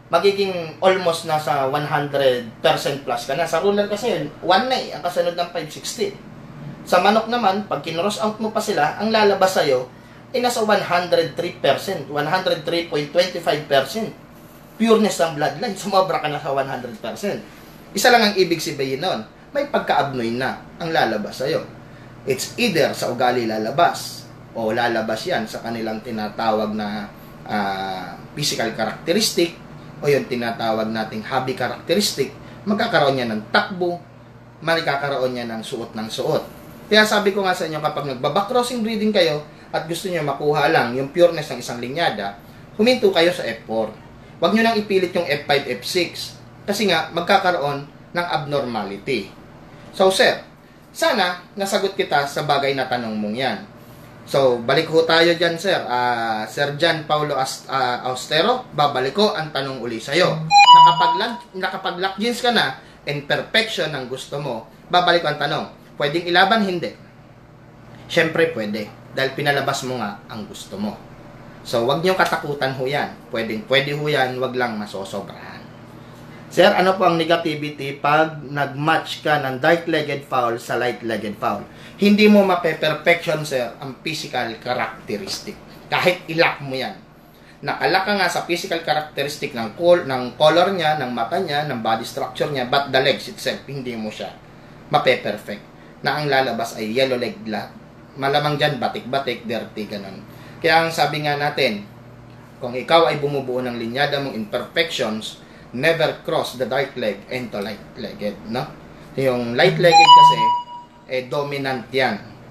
Speaker 2: magiging almost nasa one hundred percent plus ka na. Sa ruler kasi, one na eh, ang kasunod ng five sixty. Sa manok naman, pag kinross out mo pa sila, ang lalabas sa'yo, ay nasa one hundred three percent, one hundred three point two five percent. Pureness ng bloodline, sumobra ka na sa one hundred percent. Isa lang ang ibig sabihin nun, may pagka-abnoy na ang lalabas sa'yo. It's either sa ugali lalabas, o lalabas yan sa kanilang tinatawag na uh, physical characteristic, o yung tinatawag nating hobby characteristic, magkakaroon niya ng takbo, magkakaroon niya ng suot ng suot. Kaya sabi ko nga sa inyo, kapag nagbabackcrossing breeding kayo at gusto niyo makuha lang yung pureness ng isang linyada, huminto kayo sa F four. Huwag nyo nang ipilit yung F five, F six. Kasi nga, magkakaroon ng abnormality. So, sir, sana nasagot kita sa bagay na tanong mong yan. So, balik ho tayo dyan, sir. Uh, Sir John Paulo Ast uh, Austero, babalik ko ang tanong uli sa'yo. Nakapag-lock nakapag jeans ka na, in perfection ang gusto mo, babalik ko ang tanong. Pwedeng ilaban? Hindi. Siyempre, pwede. Dahil pinalabas mo nga ang gusto mo. So, wag niyong katakutan ho yan. Pwedeng, pwede ho yan, wag lang masosobrahan. Sir, ano po ang negativity pag nag-match ka ng dark-legged fowl sa light-legged fowl? Hindi mo mape-perfection, sir, ang physical characteristic. Kahit ilak mo yan. Nakalak ka nga sa physical characteristic ng, col ng color niya, ng mata niya, ng body structure niya, but the legs itself, hindi mo siya mape-perfect. Na ang lalabas ay yellow leg lahat. Malamang dyan, batik-batik, dirty, ganun. Kaya ang sabi nga natin, kung ikaw ay bumubuo ng linyada mong imperfections, never cross the dark leg into light-legged, no? Yung light-legged kasi, eh, dominant yan.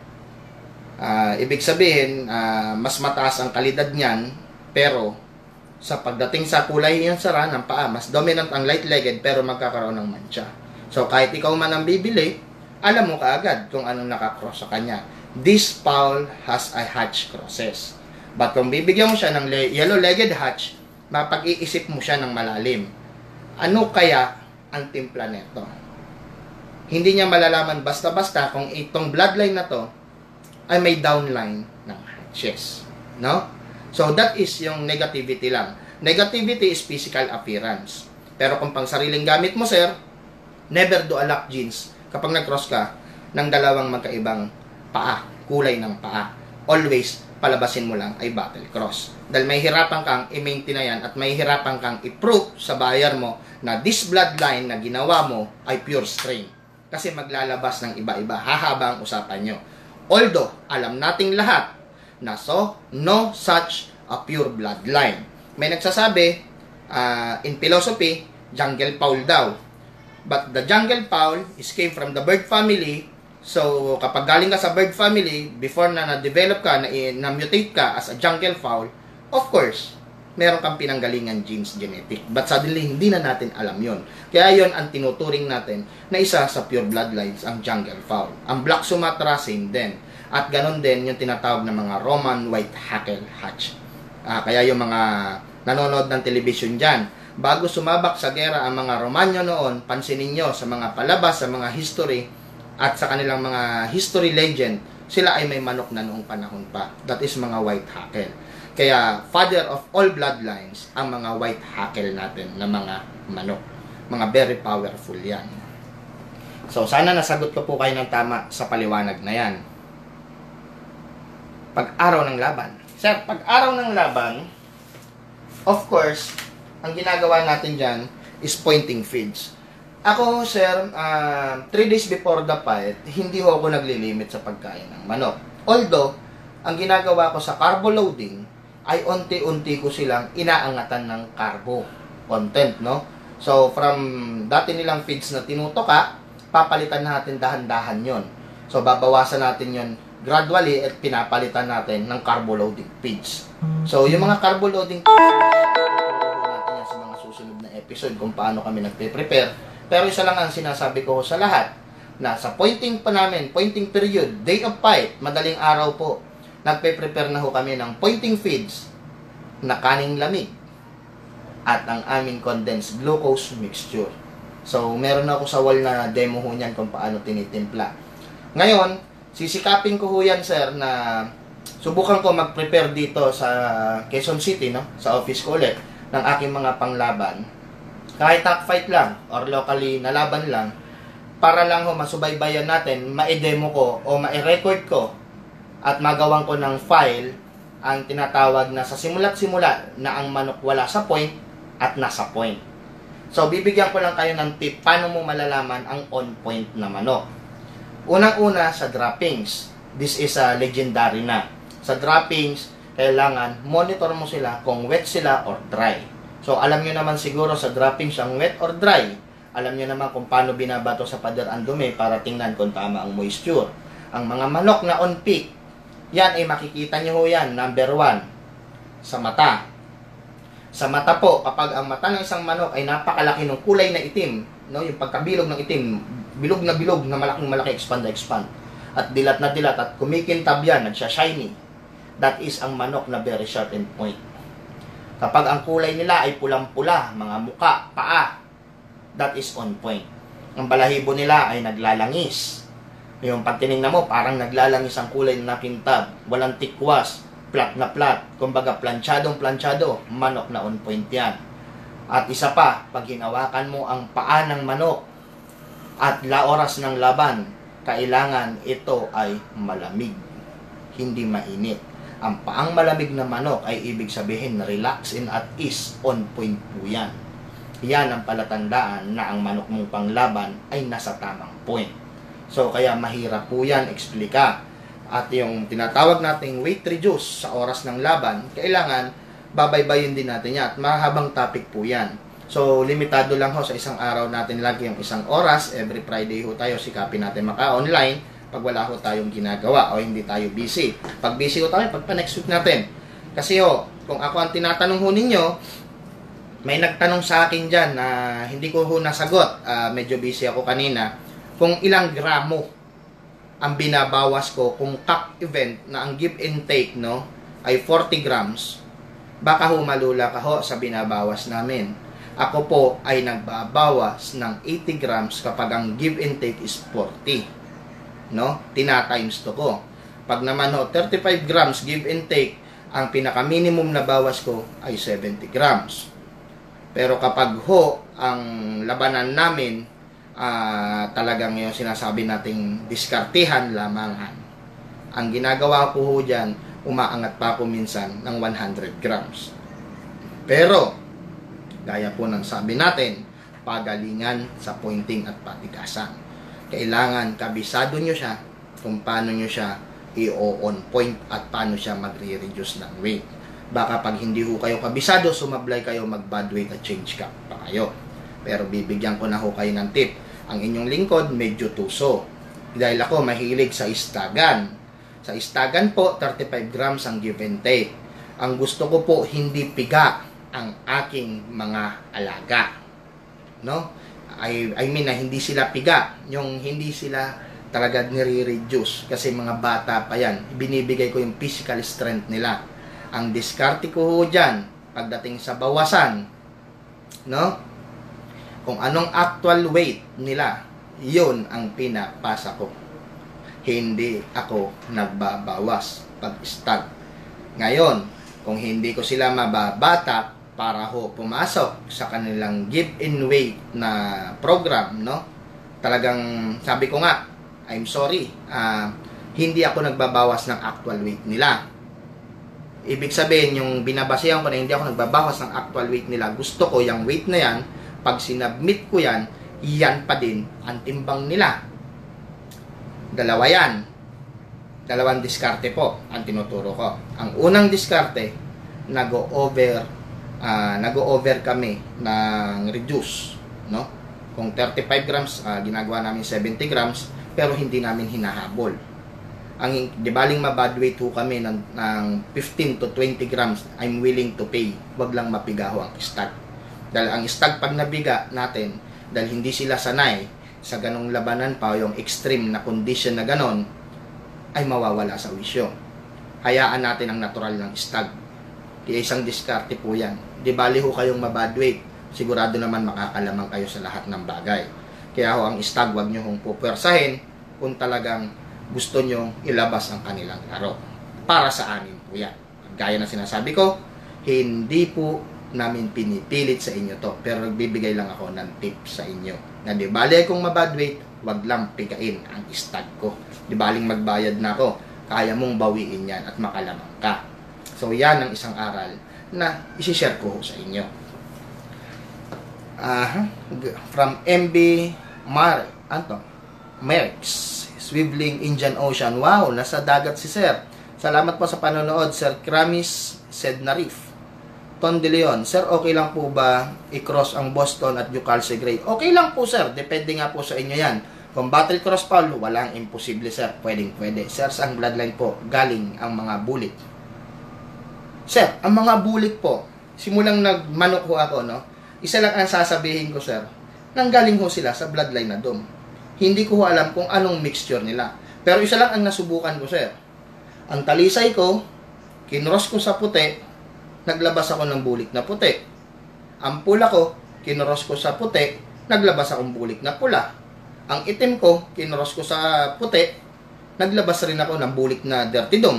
Speaker 2: Uh, ibig sabihin, uh, mas mataas ang kalidad niyan, pero sa pagdating sa kulay yung sara ng paa, mas dominant ang light-legged, pero magkakaroon ng mancha. So, kahit ikaw man ang bibili, alam mo kaagad kung anong nakakross sa kanya. This fowl has a hatch crosses. But kung bibigyan mo siya ng yellow-legged hatch, mapag-iisip mo siya ng malalim. Ano kaya ang timpla nito? Hindi niya malalaman basta-basta kung itong bloodline na to ay may downline ng hatches. No? So, that is yung negativity lang. Negativity is physical appearance. Pero kung pang sariling gamit mo, sir, never do a lock jeans kapag nag-cross ka ng dalawang magkaibang paa, kulay ng paa. Always, palabasin mo lang ay battle cross. Dahil may hirapan kang i-maintain na yan at may hirapan kang i-prove sa buyer mo na this bloodline na ginawa mo ay pure strain. Kasi maglalabas ng iba-iba. Hahaba ang usapan nyo. Although, alam nating lahat na so, no such a pure bloodline. May nagsasabi, uh, in philosophy, jungle fowl daw. But the jungle fowl is came from the bird family. So, kapag galing ka sa bird family, before na na-develop ka, na-mutate ka as a jungle fowl, of course, meron kang pinanggalingan genes genetic. But suddenly, hindi na natin alam yon. Kaya yon ang tinuturing natin na isa sa pure bloodlines, ang jungle fowl. Ang Black Sumatra, same din. At ganon din yung tinatawag na mga Roman White Hackle Hatch. Ah, kaya yung mga nanonood ng television dyan, bago sumabak sa gera ang mga Romanyo noon, pansinin nyo sa mga palabas, sa mga history, at sa kanilang mga history legend, sila ay may manok na noong panahon pa. That is mga white hackle. Kaya, father of all bloodlines, ang mga white hackle natin na mga manok. Mga very powerful yan. So, sana nasagot ko po kayo ng tama sa paliwanag na yan. Pag-araw ng laban. Sir, pag-araw ng laban, of course, ang ginagawa natin dyan is pointing feeds. Ako, sir, uh, three days before the fight, hindi ho ako naglilimit sa pagkain ng manok. Although, ang ginagawa ko sa carbo loading, ay unti-unti ko silang inaangatan ng carbo content, no? So, from dati nilang feeds na tinutuka, papalitan natin dahan-dahan yon. So, babawasan natin yon gradually at pinapalitan natin ng carbo loading feeds. So, yung mga carbo loading feeds, natin yan sa mga susunod na episode kung paano kami nagpe-prepare. Pero isa lang ang sinasabi ko sa lahat, na sa pointing pa namin, pointing period, day of fight, madaling araw po, nagpe-prepare na ho kami ng pointing feeds na kaning lamig at ang aming condensed glucose mixture. So, meron ako sa wall na demo ho niyan kung paano tinitimpla. Ngayon, sisikapin ko ho yan, sir, na subukan ko mag-prepare dito sa Quezon City, no? Sa office ko ulit. ng aking mga panglaban, kahit top fight lang or locally na laban lang, para lang ho masubaybayan natin, ma-demo ko o ma-record ko at magawan ko ng file ang tinatawag na sa simula't simula na ang manok wala sa point at nasa point. So, bibigyan ko lang kayo ng tip paano mo malalaman ang on point na manok. Unang-una sa droppings. This is a legendary na. Sa droppings, kailangan monitor mo sila kung wet sila or dry. So, alam nyo naman siguro sa droppings ang wet or dry. Alam nyo naman kung paano binabato sa pader ang dumi para tingnan kung tama ang moisture. Ang mga manok na on peak, yan ay makikita nyo ho yan, number one, sa mata. Sa mata po, kapag ang mata ng isang manok ay napakalaki ng kulay na itim, no, yung pagkabilog ng itim, bilog na bilog na malaking malaki, expand na expand, at dilat na dilat, at kumikintab yan, nagsya-shiny, that is ang manok na very sharp and point. Kapag ang kulay nila ay pulang-pula, mga muka, paa, that is on point. Ang balahibo nila ay naglalangis. Yung pag tinignan mo, parang naglalangis ang kulay na nakintab. Walang tikwas, plat na plat. Kumbaga, planchadong planchado, manok na on point yan. At isa pa, pag hinawakan mo ang paa ng manok at la oras ng laban, kailangan ito ay malamig, hindi mainit. Ang paang malamig na manok ay ibig sabihin relax and at ease, on point po yan. Yan ang palatandaan na ang manok mong panglaban ay nasa tamang point. So, kaya mahirap po yan eksplika. At yung tinatawag nating weight reduce sa oras ng laban, kailangan babaybayin din natin yan. At mahabang topic po yan. So, limitado lang ho sa isang araw natin lagi yung isang oras. Every Friday ho tayo, sikapin natin maka-online pag wala ho tayong ginagawa o hindi tayo busy. Pag busy ho tayo, pag pa next week natin. Kasi ho, kung ako ang tinatanong ho ninyo, may nagtanong sa akin dyan na hindi ko ho nasagot, uh, medyo busy ako kanina, kung ilang gramo ang binabawas ko kung cup event na ang give and take, no, ay forty grams, baka ho malula ka ho sa binabawas namin. Ako po ay nagbabawas ng eighty grams kapag ang give and take is forty, no, tina-times to ko. Pag naman ho thirty-five grams give and take, ang pinaka-minimum na bawas ko ay seventy grams. Pero kapag ho, ang labanan namin, uh, talagang yung sinasabi nating diskartihan lamangan. Ang ginagawa ko ho dyan, umaangat pa ako minsan ng one hundred grams. Pero, gaya po ng sabi natin, pagalingan sa pointing at patigasan. Kailangan kabisado nyo siya kung paano nyo siya i-on point at paano siya magre-reduce ng weight. Baka pag hindi ho kayo kabisado, sumablay kayo, mag-bad weight at change cap pa kayo. Pero bibigyan ko na ho kayo ng tip. Ang inyong lingkod, medyo tuso. Dahil ako mahilig sa istagan. Sa istagan po, thirty-five grams ang give and take. Ang gusto ko po, hindi piga ang aking mga alaga. No? I, I mean na hindi sila piga. Yung hindi sila talaga nire-reduce. Kasi mga bata pa yan. Binibigay ko yung physical strength nila. Ang diskarte ko ho dyan, pagdating sa bawasan, no? Kung anong actual weight nila, yun ang pinapasa ko. Hindi ako nagbabawas pag-stag. Ngayon, kung hindi ko sila mababata para ho pumasok sa kanilang give and weight na program, no? Talagang, sabi ko nga, I'm sorry, uh, hindi ako nagbabawas ng actual weight nila. Ibig sabihin, yung binabasihan ko na hindi ako nagbabawas ng actual weight nila, gusto ko yung weight na yan, pag sinubmit ko yan, yan pa din ang timbang nila. Dalawa yan. Dalawang diskarte po ang tinuturo ko. Ang unang diskarte, nag-over uh, nag-over kami ng reduce, no? Kung thirty-five grams, uh, ginagawa namin seventy grams, pero hindi namin hinahabol. Ang di baling ma-bad weight ho kami ng, ng fifteen to twenty grams, I'm willing to pay. Wag lang mapiga ho ang stag. Dahil ang stag pag nabiga natin, dahil hindi sila sanay sa ganong labanan pa, yung extreme na condition na ganon, ay mawawala sa wisyo. Hayaan natin ang natural ng stag. Kaya isang diskarte po yan. Di bali ho kayong ma-bad weight, sigurado naman makakalamang kayo sa lahat ng bagay. Kaya ho ang stag, wag nyo hong pupwersahin kung talagang gusto nyo ilabas ang kanilang laro. Para sa amin po yan. Gaya na sinasabi ko, hindi po namin pinipilit sa inyo to. Pero nagbibigay lang ako ng tip sa inyo. Na di bali kung mabad weight, wag lang pigain ang stag ko. Di baling magbayad na ako. Kaya mong bawiin yan at makalamang ka. So, yan ang isang aral na isi-share ko sa inyo. Uh, from M B Mar, ano? Merx, Swiveling Indian Ocean. Wow, nasa dagat si Sir. Salamat po sa panonood, Sir Kramis Sednarif. Ton De Leon, Sir, okay lang po ba i-cross ang Boston at Ducalce Gray? Okay lang po, Sir. Depende nga po sa inyo yan. Kung battle cross Paul, walang imposible, Sir. Pwedeng pwede. Sir, sa ang bloodline po, galing ang mga bulik. Sir, ang mga bulik po, simulang nagmanok ho ako, no? Isa lang ang sasabihin ko, Sir. Nanggaling ho sila sa bloodline na dom. Hindi ko ho alam kung anong mixture nila. Pero isa lang ang nasubukan ko, Sir. Ang talisay ko, kinross ko sa puti, naglabas ako ng bulik na puti. Ang pula ko, kinross ko sa puti, naglabas akong bulik na pula. Ang itim ko, kinross ko sa puti, naglabas rin ako ng bulik na dirty dome.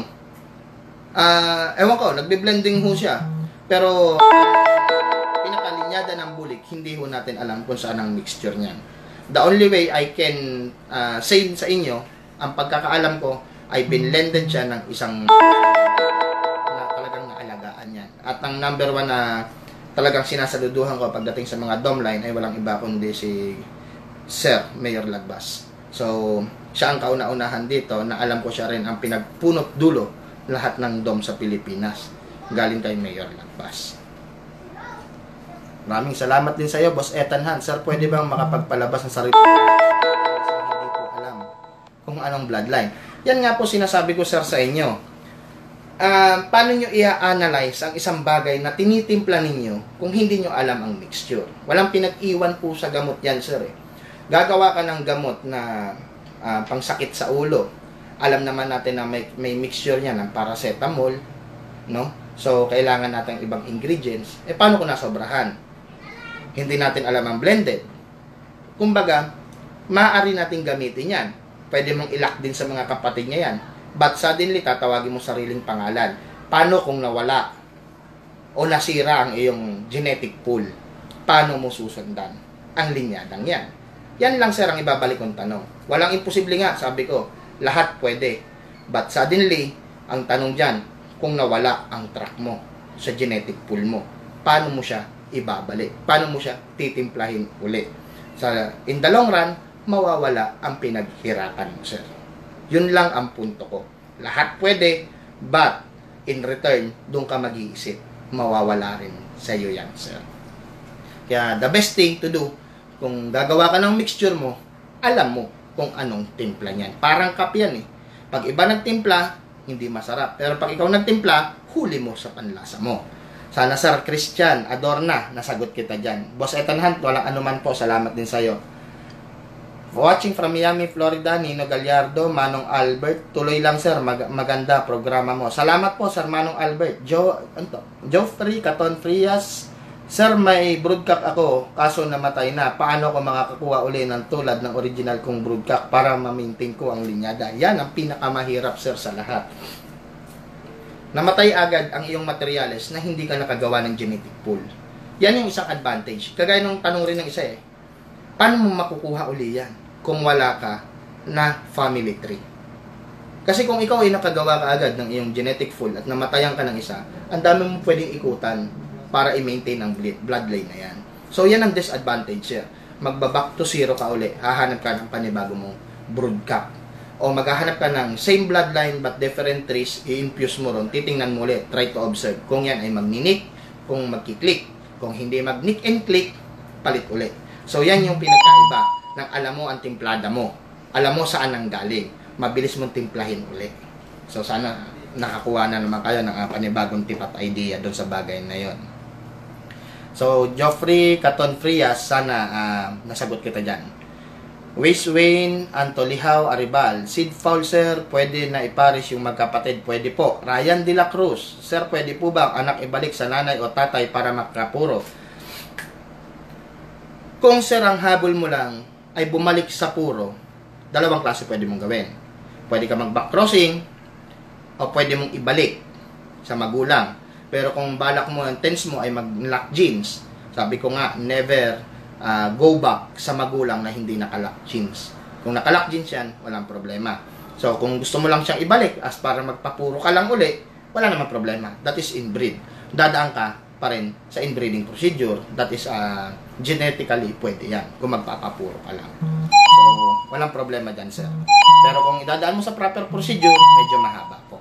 Speaker 2: Ah, uh, ewan ko, nagbe-blending ho siya. Pero pinakalinyada ng bulik, hindi ho natin alam kung saan ang mixture niyan. The only way I can uh, say sa inyo, ang pagkakaalam ko ay binlended siya ng isang na talagang naalagaan yan. At ang number one na talagang sinasaluduhan ko pagdating sa mga domline ay walang iba kundi si Sir Mayor Lagbas. So, siya ang kauna-unahan dito na alam ko siya rin ang pinagpunot dulo lahat ng dom sa Pilipinas. Galing kay Mayor Lagbas. Maraming salamat din sa iyo, Boss Ethan Han. Sir, pwede bang makapagpalabas ng sarili? Hindi ko alam kung anong bloodline. Yan nga po sinasabi ko, Sir, sa inyo. Uh, paano nyo i-analyze ang isang bagay na tinitimpla ninyo kung hindi nyo alam ang mixture? Walang pinag-iwan po sa gamot yan, Sir. Eh. Gagawa ka ng gamot na uh, pangsakit sa ulo. Alam naman natin na may, may mixture yan ng paracetamol, no? So, kailangan natin ibang ingredients. Eh, paano kung nasobrahan? Hindi natin alam ang blended. Kumbaga, maaari natin gamitin yan. Pwede mong ilak din sa mga kapatid niya yan. But suddenly, tatawagin mo sariling pangalan. Paano kung nawala o nasira ang iyong genetic pool? Paano mo susundan ang linyadang yan? Yan lang, Sir, ang ibabalik kong tanong. Walang imposible nga, sabi ko. Lahat pwede. But suddenly, ang tanong dyan, kung nawala ang track mo sa genetic pool mo, paano mo siya ibabalik? Paano mo siya titimplahin uli? Sa, in the long run, mawawala ang pinaghirapan mo, Sir. Yun lang ang punto ko. Lahat pwede, but in return, doon ka mag-iisip, mawawala rin sa iyo yan, Sir. Kaya the best thing to do, kung gagawa ka ng mixture mo, alam mo kung anong timpla niyan. Parang kape yan eh. Pag iba nagtimpla, hindi masarap. Pero pag ikaw nagtimpla, huli mo sa panlasa mo. Sana, Sir Christian Adorna, nasagot kita dyan. Boss Ethan Hunt, walang anuman po. Salamat din sa'yo. Watching from Miami, Florida, Nino Gallardo, Manong Albert. Tuloy lang, Sir. Mag maganda programa mo. Salamat po, Sir Manong Albert. Jo ano Joffrey Caton Frias. Sir, may broodcock ako, kaso namatay na. Paano ko makakakuha uli ng tulad ng original kong broodcock para ma-maintain ko ang linyada? Yan ang pinakamahirap, Sir, sa lahat. Namatay agad ang iyong materyales na hindi ka nakagawa ng genetic pool. Yan yung isang advantage. Kagaya nung tanong rin ng isa eh. Paano mo makukuha uli yan kung wala ka na family tree? Kasi kung ikaw ay nakagawa ka agad ng iyong genetic pool at namatayan ka ng isa, ang dami mo pwedeng ikutan para i-maintain ang bloodline na yan. So, yan ang disadvantage siya. Magba-back to zero ka uli. Hahanap ka ng panibago mong broodcock. O maghahanap ka ng same bloodline but different trees, i-infuse mo ron. Titingnan mo ulit. Try to observe. Kung yan ay magninik, kung magkiklik. Kung hindi mag-nick and click, palit ulit. So, yan yung pinagkaiba ng alam mo ang timplada mo. Alam mo saan ang galing. Mabilis mong timplahin ulit. So, sana nakakuha na naman kayo ng uh, panibagong tip at idea doon sa bagay na yon. So, Joffrey Caton Frias, sana uh, nasagot kita dyan. Wish Wayne, Antolihaw, Aribal. Sid Foul, Sir, pwede na iparis yung magkapatid. Pwede po. Ryan De La Cruz, Sir, pwede po ba ang anak ibalik sa nanay o tatay para makapuro? Kung, Sir, ang habol mo lang ay bumalik sa puro, dalawang klase pwede mong gawin. Pwede ka mag-back crossing o pwede mong ibalik sa magulang. Pero kung balak mo, ang tense mo ay mag-lock jeans, sabi ko nga, never uh, go back sa magulang na hindi naka-lock jeans. Kung naka-lock jeans yan, walang problema. So, kung gusto mo lang siyang ibalik as para magpapuro ka lang uli, wala namang problema. That is inbreed. Dadaan ka pa rin sa inbreeding procedure. That is uh, genetically pwede yan kung magpapapuro ka lang. So, walang problema dyan, sir. Pero kung idadaan mo sa proper procedure, medyo mahaba po.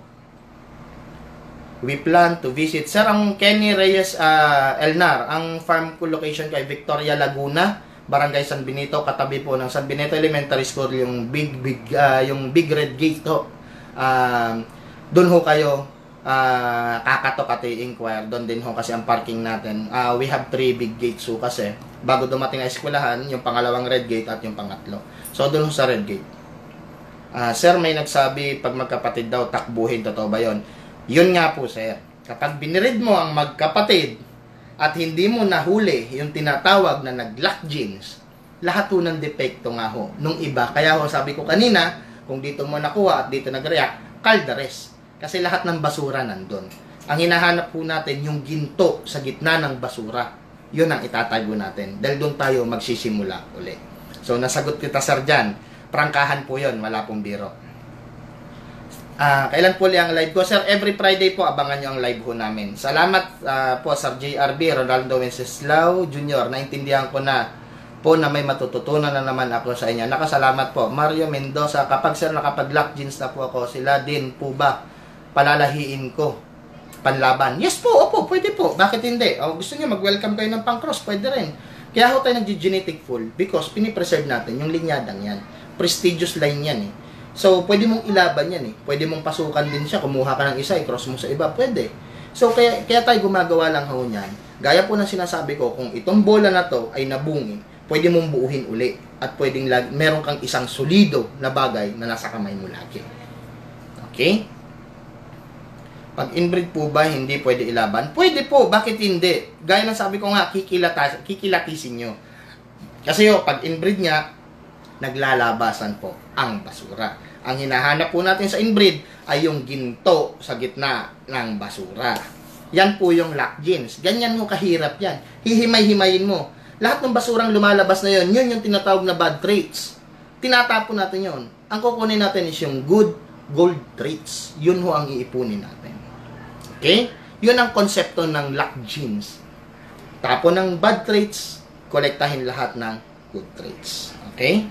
Speaker 2: We plan to visit. Sir, ang Kenny Reyes uh, Elnar, ang farm ko location kay Victoria Laguna, Barangay San Benito, katabi po ng San Benito Elementary School, yung big big uh, yung big red gate ho. Uh, doon ho kayo uh, kakatok at i-inquire. Doon din ho kasi ang parking natin. Uh, we have three big gates ho kasi bago dumating ang eskwelahan, yung pangalawang red gate at yung pangatlo. So doon ho sa red gate. Uh, sir, may nagsabi pag magkapatid daw takbuhin, totoo ba yun? Yun nga po, sir. Kapag binirid mo ang magkapatid at hindi mo nahuli yung tinatawag na nag-lock genes, lahat po ng depekto nga ho nung iba. Kaya ho, sabi ko kanina, kung dito mo nakuha at dito nag-react, kaldares. Kasi lahat ng basura nandun. Ang hinahanap po natin yung ginto sa gitna ng basura. Yun ang itatago natin. Dahil doon tayo magsisimula uli. So, nasagot kita, sir, dyan. Prangkahan po yun. Wala pong biro. Ah, kailan po liang live ko? Sir, every Friday po, abangan nyo ang live ho namin. Salamat uh, po, Sir J R B, Ronaldo Wenceslao Junior Naintindihan ko na po na may matututunan na naman ako sa inyo. Nakasalamat po. Mario Mendoza, kapag sir nakapag-lock jeans na po ako, sila din po ba palalahiin ko panlaban? Yes po, opo, pwede po. Bakit hindi? O, gusto nyo mag-welcome kayo ng pang-cross, pwede rin. Kaya ho tayo nag-genetic full because pinipreserve natin yung linyadang yan. Prestigious line yan eh. So, pwede mong ilaban yan eh. Pwede mong pasukan din siya. Kumuha ka ng isa, i-cross mo sa iba. Pwede. So, kaya, kaya tayo gumagawa lang ho niyan. Gaya po ng sinasabi ko, kung itong bola na to ay nabungi, pwede mong buuhin uli. At pwedeng lag, meron kang isang solido na bagay na nasa kamay mo lagi. Okay? Pag inbreed po ba, hindi pwede ilaban? Pwede po. Bakit hindi? Gaya ng sabi ko nga, kikilatas, kikilatisin nyo. Kasi yo, pag inbreed nga, naglalabasan po ang basura. Ang hinahanap po natin sa inbreed ay yung ginto sa gitna ng basura. Yan po yung lock genes. Ganyan mo kahirap yan. Hihimay-himayin mo. Lahat ng basurang lumalabas na yun, yun yung tinatawag na bad traits. Tinatapon natin yun. Ang kukunin natin is yung good gold traits. Yun ho ang iipunin natin. Okay? Yun ang konsepto ng lock genes. Tapon ng bad traits, kolektahin lahat ng good traits. Okay?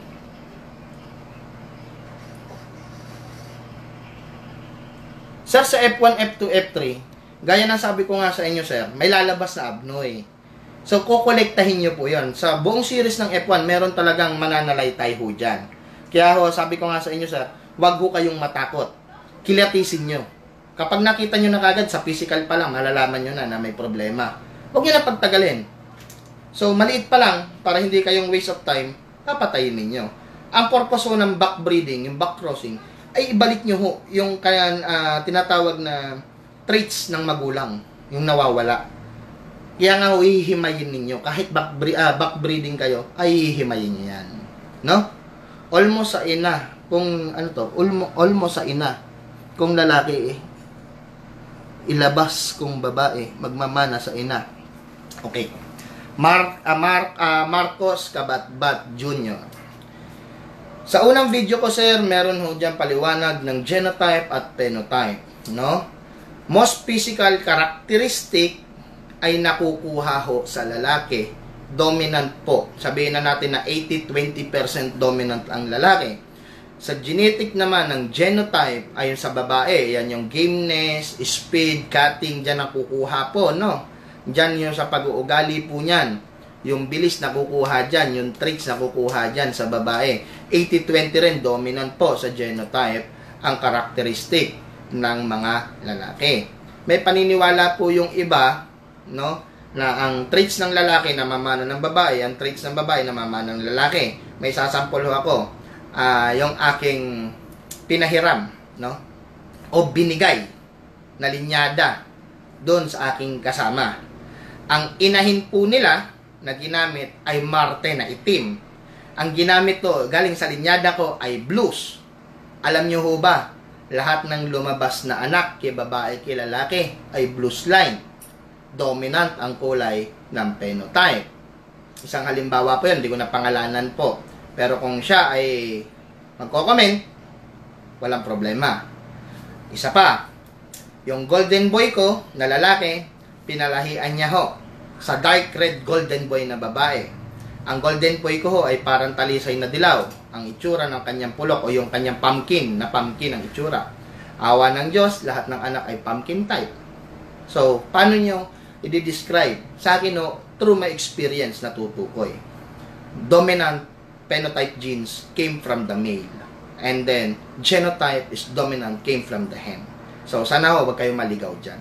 Speaker 2: Sir, sa F one, F two, F three, gaya ng sabi ko nga sa inyo, sir, may lalabas na abnoy. So, kukolektahin nyo po yon. Sa buong series ng F one, meron talagang mananalaytay ho dyan. Kaya ho, sabi ko nga sa inyo, sir, wag ho kayong matakot. Kilatisin nyo. Kapag nakita nyo na kagad, sa physical pa lang, malalaman nyo na na may problema. Huwag nyo na pagtagalin. So, maliit pa lang, para hindi kayong waste of time, papatayin ninyo. Ang purpose ho ng backbreeding, yung backcrossing, ay ibalik nyo ho yung kaya uh, tinatawag na traits ng magulang, yung nawawala. Kaya nga ho, hihimayin ninyo. Kahit backbre uh, backbreeding kayo, ay hihimayin nyo yan. No? Almost sa ina, kung ano to, almost, almost sa ina, kung lalaki eh, ilabas kung babae, magmamana sa ina. Okay. Mark, uh, Mark, uh, Marcos Kabatbat Junior Sa unang video ko, sir, meron ho dyan paliwanag ng genotype at phenotype, no? Most physical characteristic ay nakukuha ho sa lalaki. Dominant po. Sabihin na natin na eighty twenty percent dominant ang lalaki. Sa genetic naman ng genotype, ayon sa babae, yan yung gameness, speed, cutting, dyan nakukuha po, no? Dyan yung sa pag-uugali po niyan. Yung bilis na kukuha dyan, yung traits na kukuha dyan sa babae. eighty twenty rin, dominant po sa genotype ang karakteristik ng mga lalaki. May paniniwala po yung iba, no, na ang traits ng lalaki na mamana ng babae, ang traits ng babae na mamana ng lalaki. May sasampol ho ako, uh, yung aking pinahiram, no, o binigay na linyada doon sa aking kasama. Ang inahin po nila na ginamit ay Marte na itim. Ang ginamit to, galing sa linyada ko, ay blues. Alam nyo ho ba lahat ng lumabas na anak, kay babae, kay lalaki, ay blue line. Dominant ang kulay ng phenotype. Isang halimbawa po yun, hindi ko na pangalanan po. Pero kung siya ay magko-comment, walang problema. Isa pa, yung golden boy ko na lalaki, pinalahian niya ho sa dark red golden boy na babae. Ang golden boy ko ho ay parang talisay na dilaw. Ang itsura ng kanyang pulok o yung kanyang pumpkin na pumpkin ang itsura. Awa ng Diyos, lahat ng anak ay pumpkin type. So, paano nyo i-describe? Sa akin ho, through my experience na tutukoy. Dominant phenotype genes came from the male. And then, genotype is dominant came from the hen. So, sana ho, wag kayong maligaw dyan.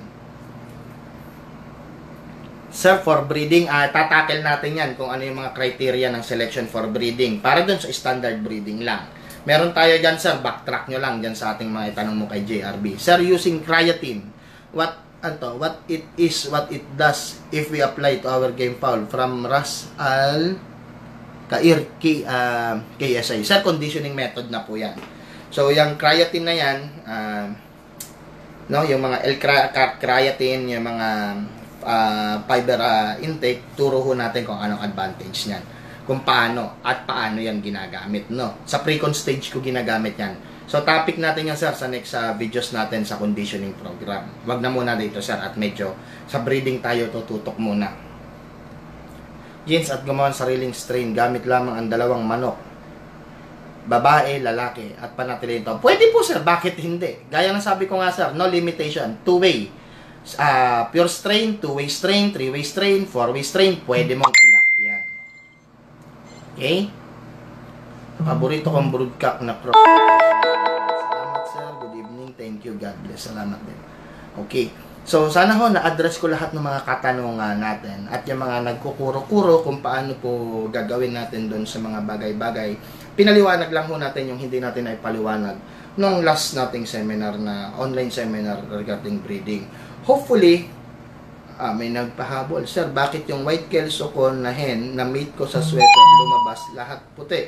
Speaker 2: Sir, for breeding, uh, tatakel natin yan kung ano yung mga criteria ng selection for breeding. Para dun sa standard breeding lang. Meron tayo dyan, sir, backtrack nyo lang dyan sa ating mga itanong mo kay J R B. Sir, using creatine, what ano, what it is, what it does if we apply to our game fowl from Ras Al Kair K, uh, K S I. Sir, conditioning method na po yan. So, yung creatine na yan, uh, no, yung mga L-creatine, yung mga uh, fiber uh, intake, turo ho natin kung anong advantage niyan. Kung paano at paano yan ginagamit, no? Sa pre-con stage ko ginagamit yan. So, topic natin yan, sir, sa next uh, videos natin sa conditioning program. Wag na muna dito, sir, at medyo sa breeding tayo tututok muna. Genes at gumawa ng sariling strain, gamit lamang ang dalawang manok. Babae, lalaki, at panatilihin to. Pwede po, sir, bakit hindi? Gaya ng sabi ko nga, sir, no limitation, two-way. Uh, pure strain, two-way strain, three-way strain, four-way strain, pwede mong ilak yan. Okay? Paborito kong broodcock na pro. Salamat, sir. Good evening. Thank you. God bless. Salamat din. Okay. So, sana ho, na-address ko lahat ng mga katanungan natin at yung mga nagkukuro-kuro kung paano po gagawin natin doon sa mga bagay-bagay. Pinaliwanag lang ho natin yung hindi natin ay paliwanag nung last nating seminar na online seminar regarding breeding. Hopefully, ah, may nagpahabol. Sir, bakit yung white kelso ko na hen na mate ko sa sweater lumabas lahat puti?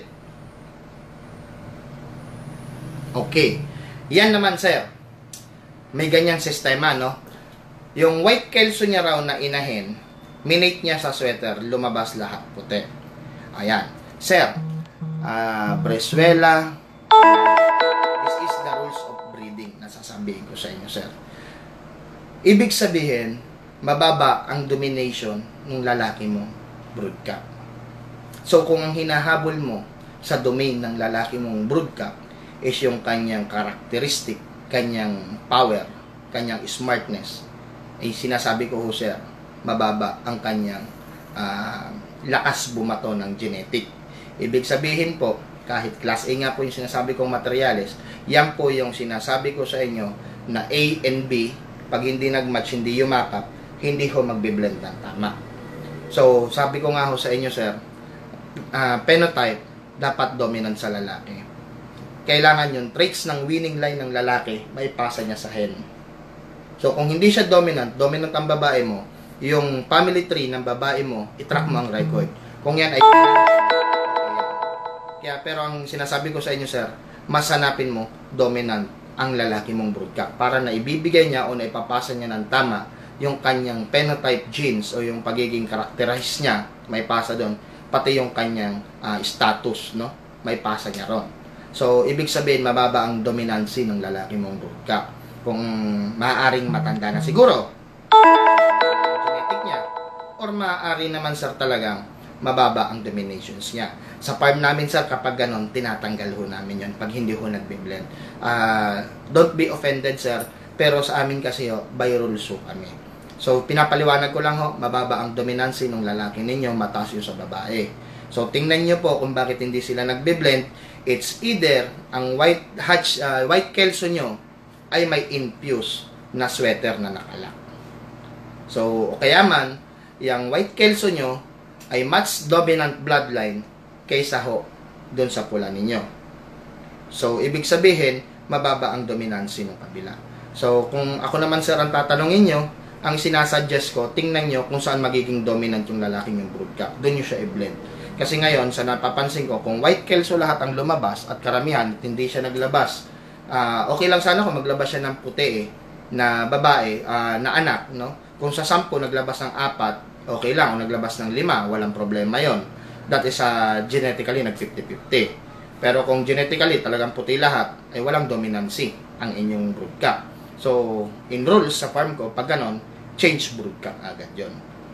Speaker 2: Okay. Yan naman, sir. May ganyang sistema, no? Yung white kelso niya raw na inahin, minate niya sa sweater, lumabas lahat puti. Ayan. Sir, uh, Brezuela, this is the rules of breeding na sasabihin ko sa inyo, sir. Ibig sabihin, mababa ang domination ng lalaki mo, broodcock. So, kung ang hinahabol mo sa domain ng lalaki mong broodcock is yung kanyang characteristic, kanyang power, kanyang smartness, ay sinasabi ko ho, sir, mababa ang kanyang uh, lakas bumato ng genetic. Ibig sabihin po, kahit class A nga po yung sinasabi kong materyales, yan po yung sinasabi ko sa inyo na A and B, pag hindi nag-match, hindi yumakap, hindi ho magbe-blend ng tama. So, sabi ko nga ho sa inyo, sir, uh, phenotype, dapat dominant sa lalaki. Kailangan yung traits ng winning line ng lalaki, may pasa niya sa hen. So, kung hindi siya dominant, dominant ang babae mo, yung family tree ng babae mo, itrack mo ang record. Kung yan ay... Kaya, pero ang sinasabi ko sa inyo, sir, mas hanapin mo, dominant ang lalaki mong broodcock para na ibibigay niya o na ipapasa niya ng tama yung kanyang phenotype genes o yung pagiging characterize niya, may pasa doon, pati yung kanyang uh, status, no? May pasa niya ron. So, ibig sabihin, mababa ang dominancy ng lalaki mong broodcock. Kung maaaring matanda na siguro genetic niya, or maaari naman, sir, talagang mababa ang dominations niya. Sa farm namin, sir, kapag ganon, tinatanggal ho namin yun pag hindi ho nagbe-blend. Uh, don't be offended, sir, pero sa amin kasi ho, by rules ho kami. So, pinapaliwanag ko lang ho, mababa ang dominancy ng lalaki ninyo, mataas yung sa babae. So, tingnan nyo po kung bakit hindi sila nagbe-blend. It's either ang white hatch, uh, white kelso nyo ay may infuse na sweater na nakalak. So, o kaya man, yung white kelso nyo ay much dominant bloodline kaysa ho doon sa pula ninyo. So, ibig sabihin, mababa ang dominancy ng kabila. So, kung ako naman, sir, ang tatanungin nyo, ang sinasuggest ko, tingnan nyo kung saan magiging dominant yung lalaking yung broodcock. Doon nyo siya i-blend. Kasi ngayon, sa napapansin ko, kung white kelso lahat ang lumabas at karamihan, hindi siya naglabas
Speaker 3: Ah, okay lang sana kung maglabas siya ng puti eh, na babae, ah, na anak, no? Kung sa sampu naglabas ng apat, okay lang. Kung naglabas ng lima, walang problema yon. That is uh, genetically nag fifty fifty. Pero kung genetically talagang puti lahat, ay walang dominancy ang inyong brood cup. So, in rules sa farm ko, pag ganon, change brood cup agad yon.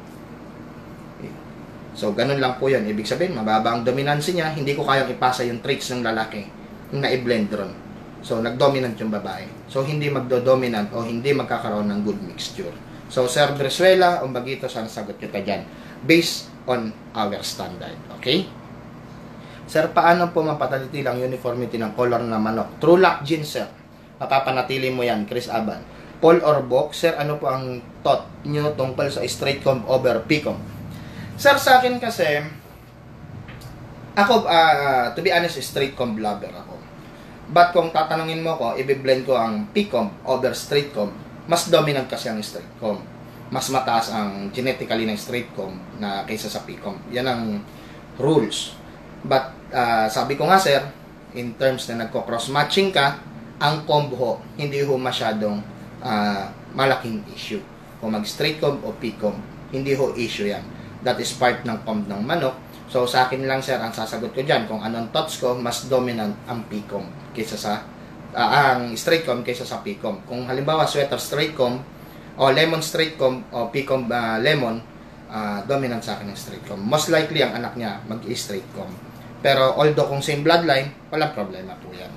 Speaker 3: So, ganun lang po yun. Ibig sabihin, mababa ang dominancy niya, hindi ko kayang ipasa yung traits ng lalaki na i-blend ron. So, nag-dominant yung babae. So, hindi magdo-dominant o hindi magkakaroon ng good mixture. So, Sir Brizuela, Umbagito, saan sagot kita dyan? Based on our standard. Okay? Sir, paano po mapapanatili ang uniformity ng color ng manok? True Lock Gene, sir. Mapapanatili mo yan, Chris Aban. Paul or Bok, sir, ano po ang thought nyo tungkol sa straight comb over P-comb? Sir, sa akin kasi, ako, uh, to be honest, straight comb lover ako. But kung tatanungin mo ko, i-blend ko ang P-comb over straight comb, mas dominant kasi ang straight comb. Mas mataas ang genetically ng straight comb na kaysa sa P-comb. Yan ang rules. But, uh, sabi ko nga sir, in terms na nagko-cross-matching ka, ang comb ho, hindi ho masyadong uh, malaking issue. Kung mag-straight comb o P-comb, hindi ho issue yan. That is part ng comb ng manok. So, sa akin lang sir, ang sasagot ko dyan, kung anong thoughts ko, mas dominant ang P-comb kaysa sa, uh, ang straight comb kaysa sa P-comb. Kung halimbawa, sweater straight comb, o lemon straight comb, o P-comb uh, lemon, uh, dominant sa akin ng straight comb. Most likely, ang anak niya, mag-straight comb. Pero, although kung same bloodline, walang problema po yan.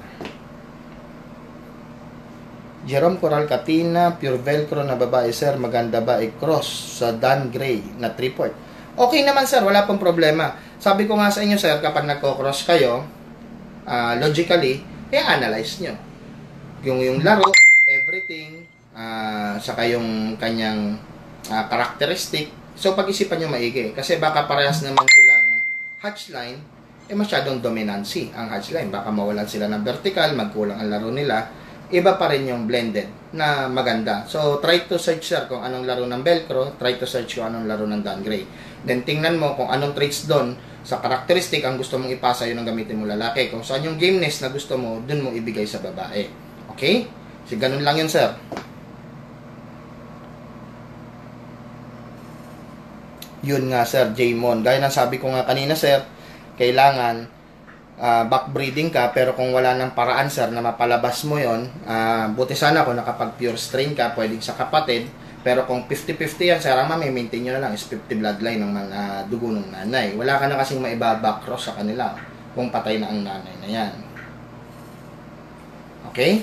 Speaker 3: Jerome Coral Katina, pure velcro na babae, sir, maganda ba i-cross sa Dan Gray na three-port? Okay naman sir, wala pong problema. Sabi ko nga sa inyo sir, kapag nagko-cross kayo, uh, logically, i-analyze nyo. Yung, yung laro, everything, uh, saka yung kanyang uh, characteristic. So, pag-isipan nyo maigi. Kasi baka parehas naman silang hatchline, eh masyadong dominancy ang hatchline. Baka mawalan sila ng vertical, magkulang ang laro nila. Iba pa rin yung blended na maganda. So, try to search sir kung anong laro ng Velcro, try to search kung anong laro ng Dan Gray. Then, tingnan mo kung anong traits doon sa characteristic ang gusto mong ipasa, yun ang gamitin mo lalaki. Kung saan yung gameness na gusto mo, dun mo ibigay sa babae. Okay? So, ganun lang yun sir. Yun nga sir, Jaymon. Gaya ng sabi ko nga kanina sir, kailangan uh, backbreeding ka, pero kung wala ng paraan sir na mapalabas mo yon, uh, buti sana kung nakapag pure strain ka, pwedeng sa kapatid. Pero kung fifty fifty yan sir, ang mami-maintain nyo na lang is fifty bloodline ng uh, dugo ng nanay. Wala ka na kasing maiba-backcross sa kanila kung patay na ang nanay na yan. Okay?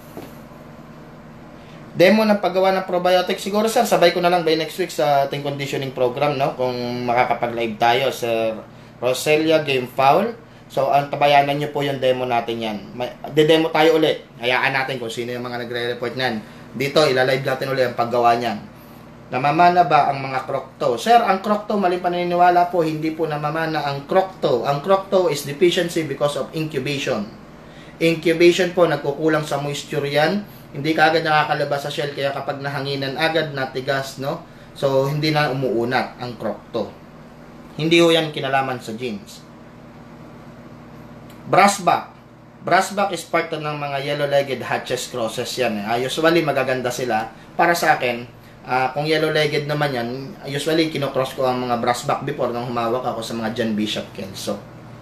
Speaker 3: Demo ng paggawa ng probiotic. Siguro sir, sabay ko na lang by next week sa ating conditioning program, no? Kung makakapag-live tayo sa Roselia Game Foul. So, ang tabayanan nyo po yung demo natin yan. De-demo tayo ulit. Hayaan natin kung sino yung mga nagre-report nyan. Dito, ilalive natin ulit ang paggawa nyan. Namamana ba ang mga crocto? Sir, ang crocto, maling paniniwala po, hindi po namamana ang crocto. Ang crocto is deficiency because of incubation. Incubation po, nagkukulang sa moisture yan. Hindi ka agad nakakalabas sa shell, kaya kapag nahanginan agad, natigas, no? So, hindi na umuunat ang crocto. Hindi ho yan kinalaman sa genes. Brassback. Brassback is part ng mga yellow-legged hatches crosses yan. Uh, usually, magaganda sila. Para sa akin, uh, kung yellow-legged naman yan, usually, kinocross ko ang mga brassback before nang humawak ako sa mga John Bishop Kelso.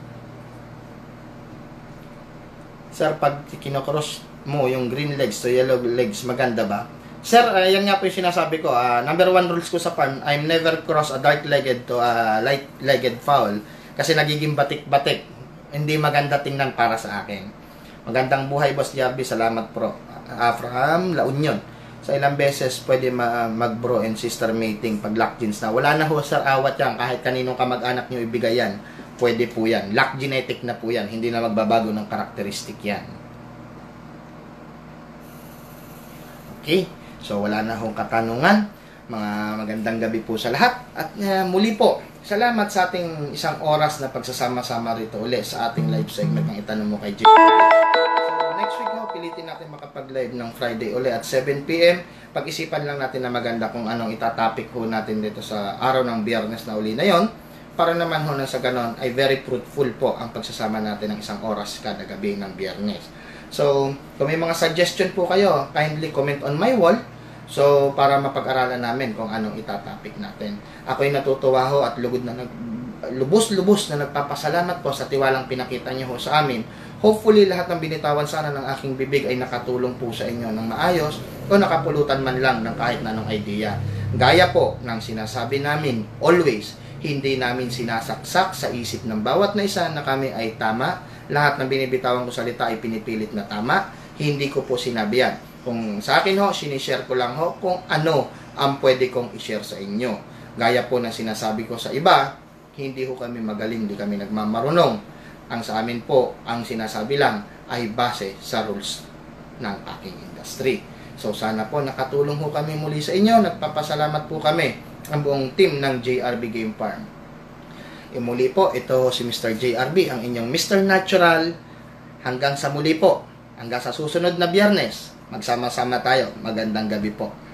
Speaker 3: Sir, pag kinocross mo yung green legs to yellow legs, maganda ba? Sir, uh, yan nga po yung sinasabi ko. Uh, number one rules ko sa farm, I'm never cross a dark-legged to a light-legged fowl kasi nagiging batik-batik. Hindi maganda tingnan para sa akin. Magandang buhay, Boss Javi. Salamat, Pro. Abraham, La Union. Sa ilang beses, pwede ma mag-bro and sister mating pag lock genes na. Wala na ho, sir, awat yan. Kahit kaninong kamag-anak nyo ibigay yan, pwede po yan. Lock genetic na po yan. Hindi na magbabago ng karakteristik yan. Okay? So, wala na hong katanungan. Mga magandang gabi po sa lahat. At uh, muli po, salamat sa ating isang oras na pagsasama-sama rito ulit sa ating live segment ng Itanong Mo kay Jay. So, next week ho, pilitin natin makapag-live ng Friday ulit at seven p m Pag-isipan lang natin na maganda kung anong itatopic ho natin dito sa araw ng Biyernes na uli na yon. Para naman ho na sa ganon ay very fruitful po ang pagsasama natin ng isang oras kada gabi ng Biyernes. So, kung may mga suggestion po kayo, kindly comment on my wall. So, para mapag-aralan namin kung anong itatopic natin. Ako'y natutuwa ho at lugod na nag, lubos-lubos na nagpapasalamat po sa tiwalang pinakita niyo ho sa amin. Hopefully, lahat ng binitawan sana ng aking bibig ay nakatulong po sa inyo ng maayos o nakapulutan man lang ng kahit na anong idea. Gaya po ng sinasabi namin, always, hindi namin sinasaksak sa isip ng bawat na isa na kami ay tama. Lahat ng binibitawan ko salita ay pinipilit na tama. Hindi ko po sinabi yan. Kung sa akin ho, sinishare ko lang ho kung ano ang pwede kong i-share sa inyo. Gaya po ng sinasabi ko sa iba, hindi ho kami magaling, hindi kami nagmamarunong. Ang sa amin po, ang sinasabi lang ay base sa rules ng aking industry. So sana po nakatulong ho kami muli sa inyo. Nagpapasalamat po kami ang buong team ng J R B Game Farm. E muli po, ito si Mister J R B, ang inyong Mister Natural. Hanggang sa muli po, hanggang sa susunod na Biyernes, magsama-sama tayo. Magandang gabi po.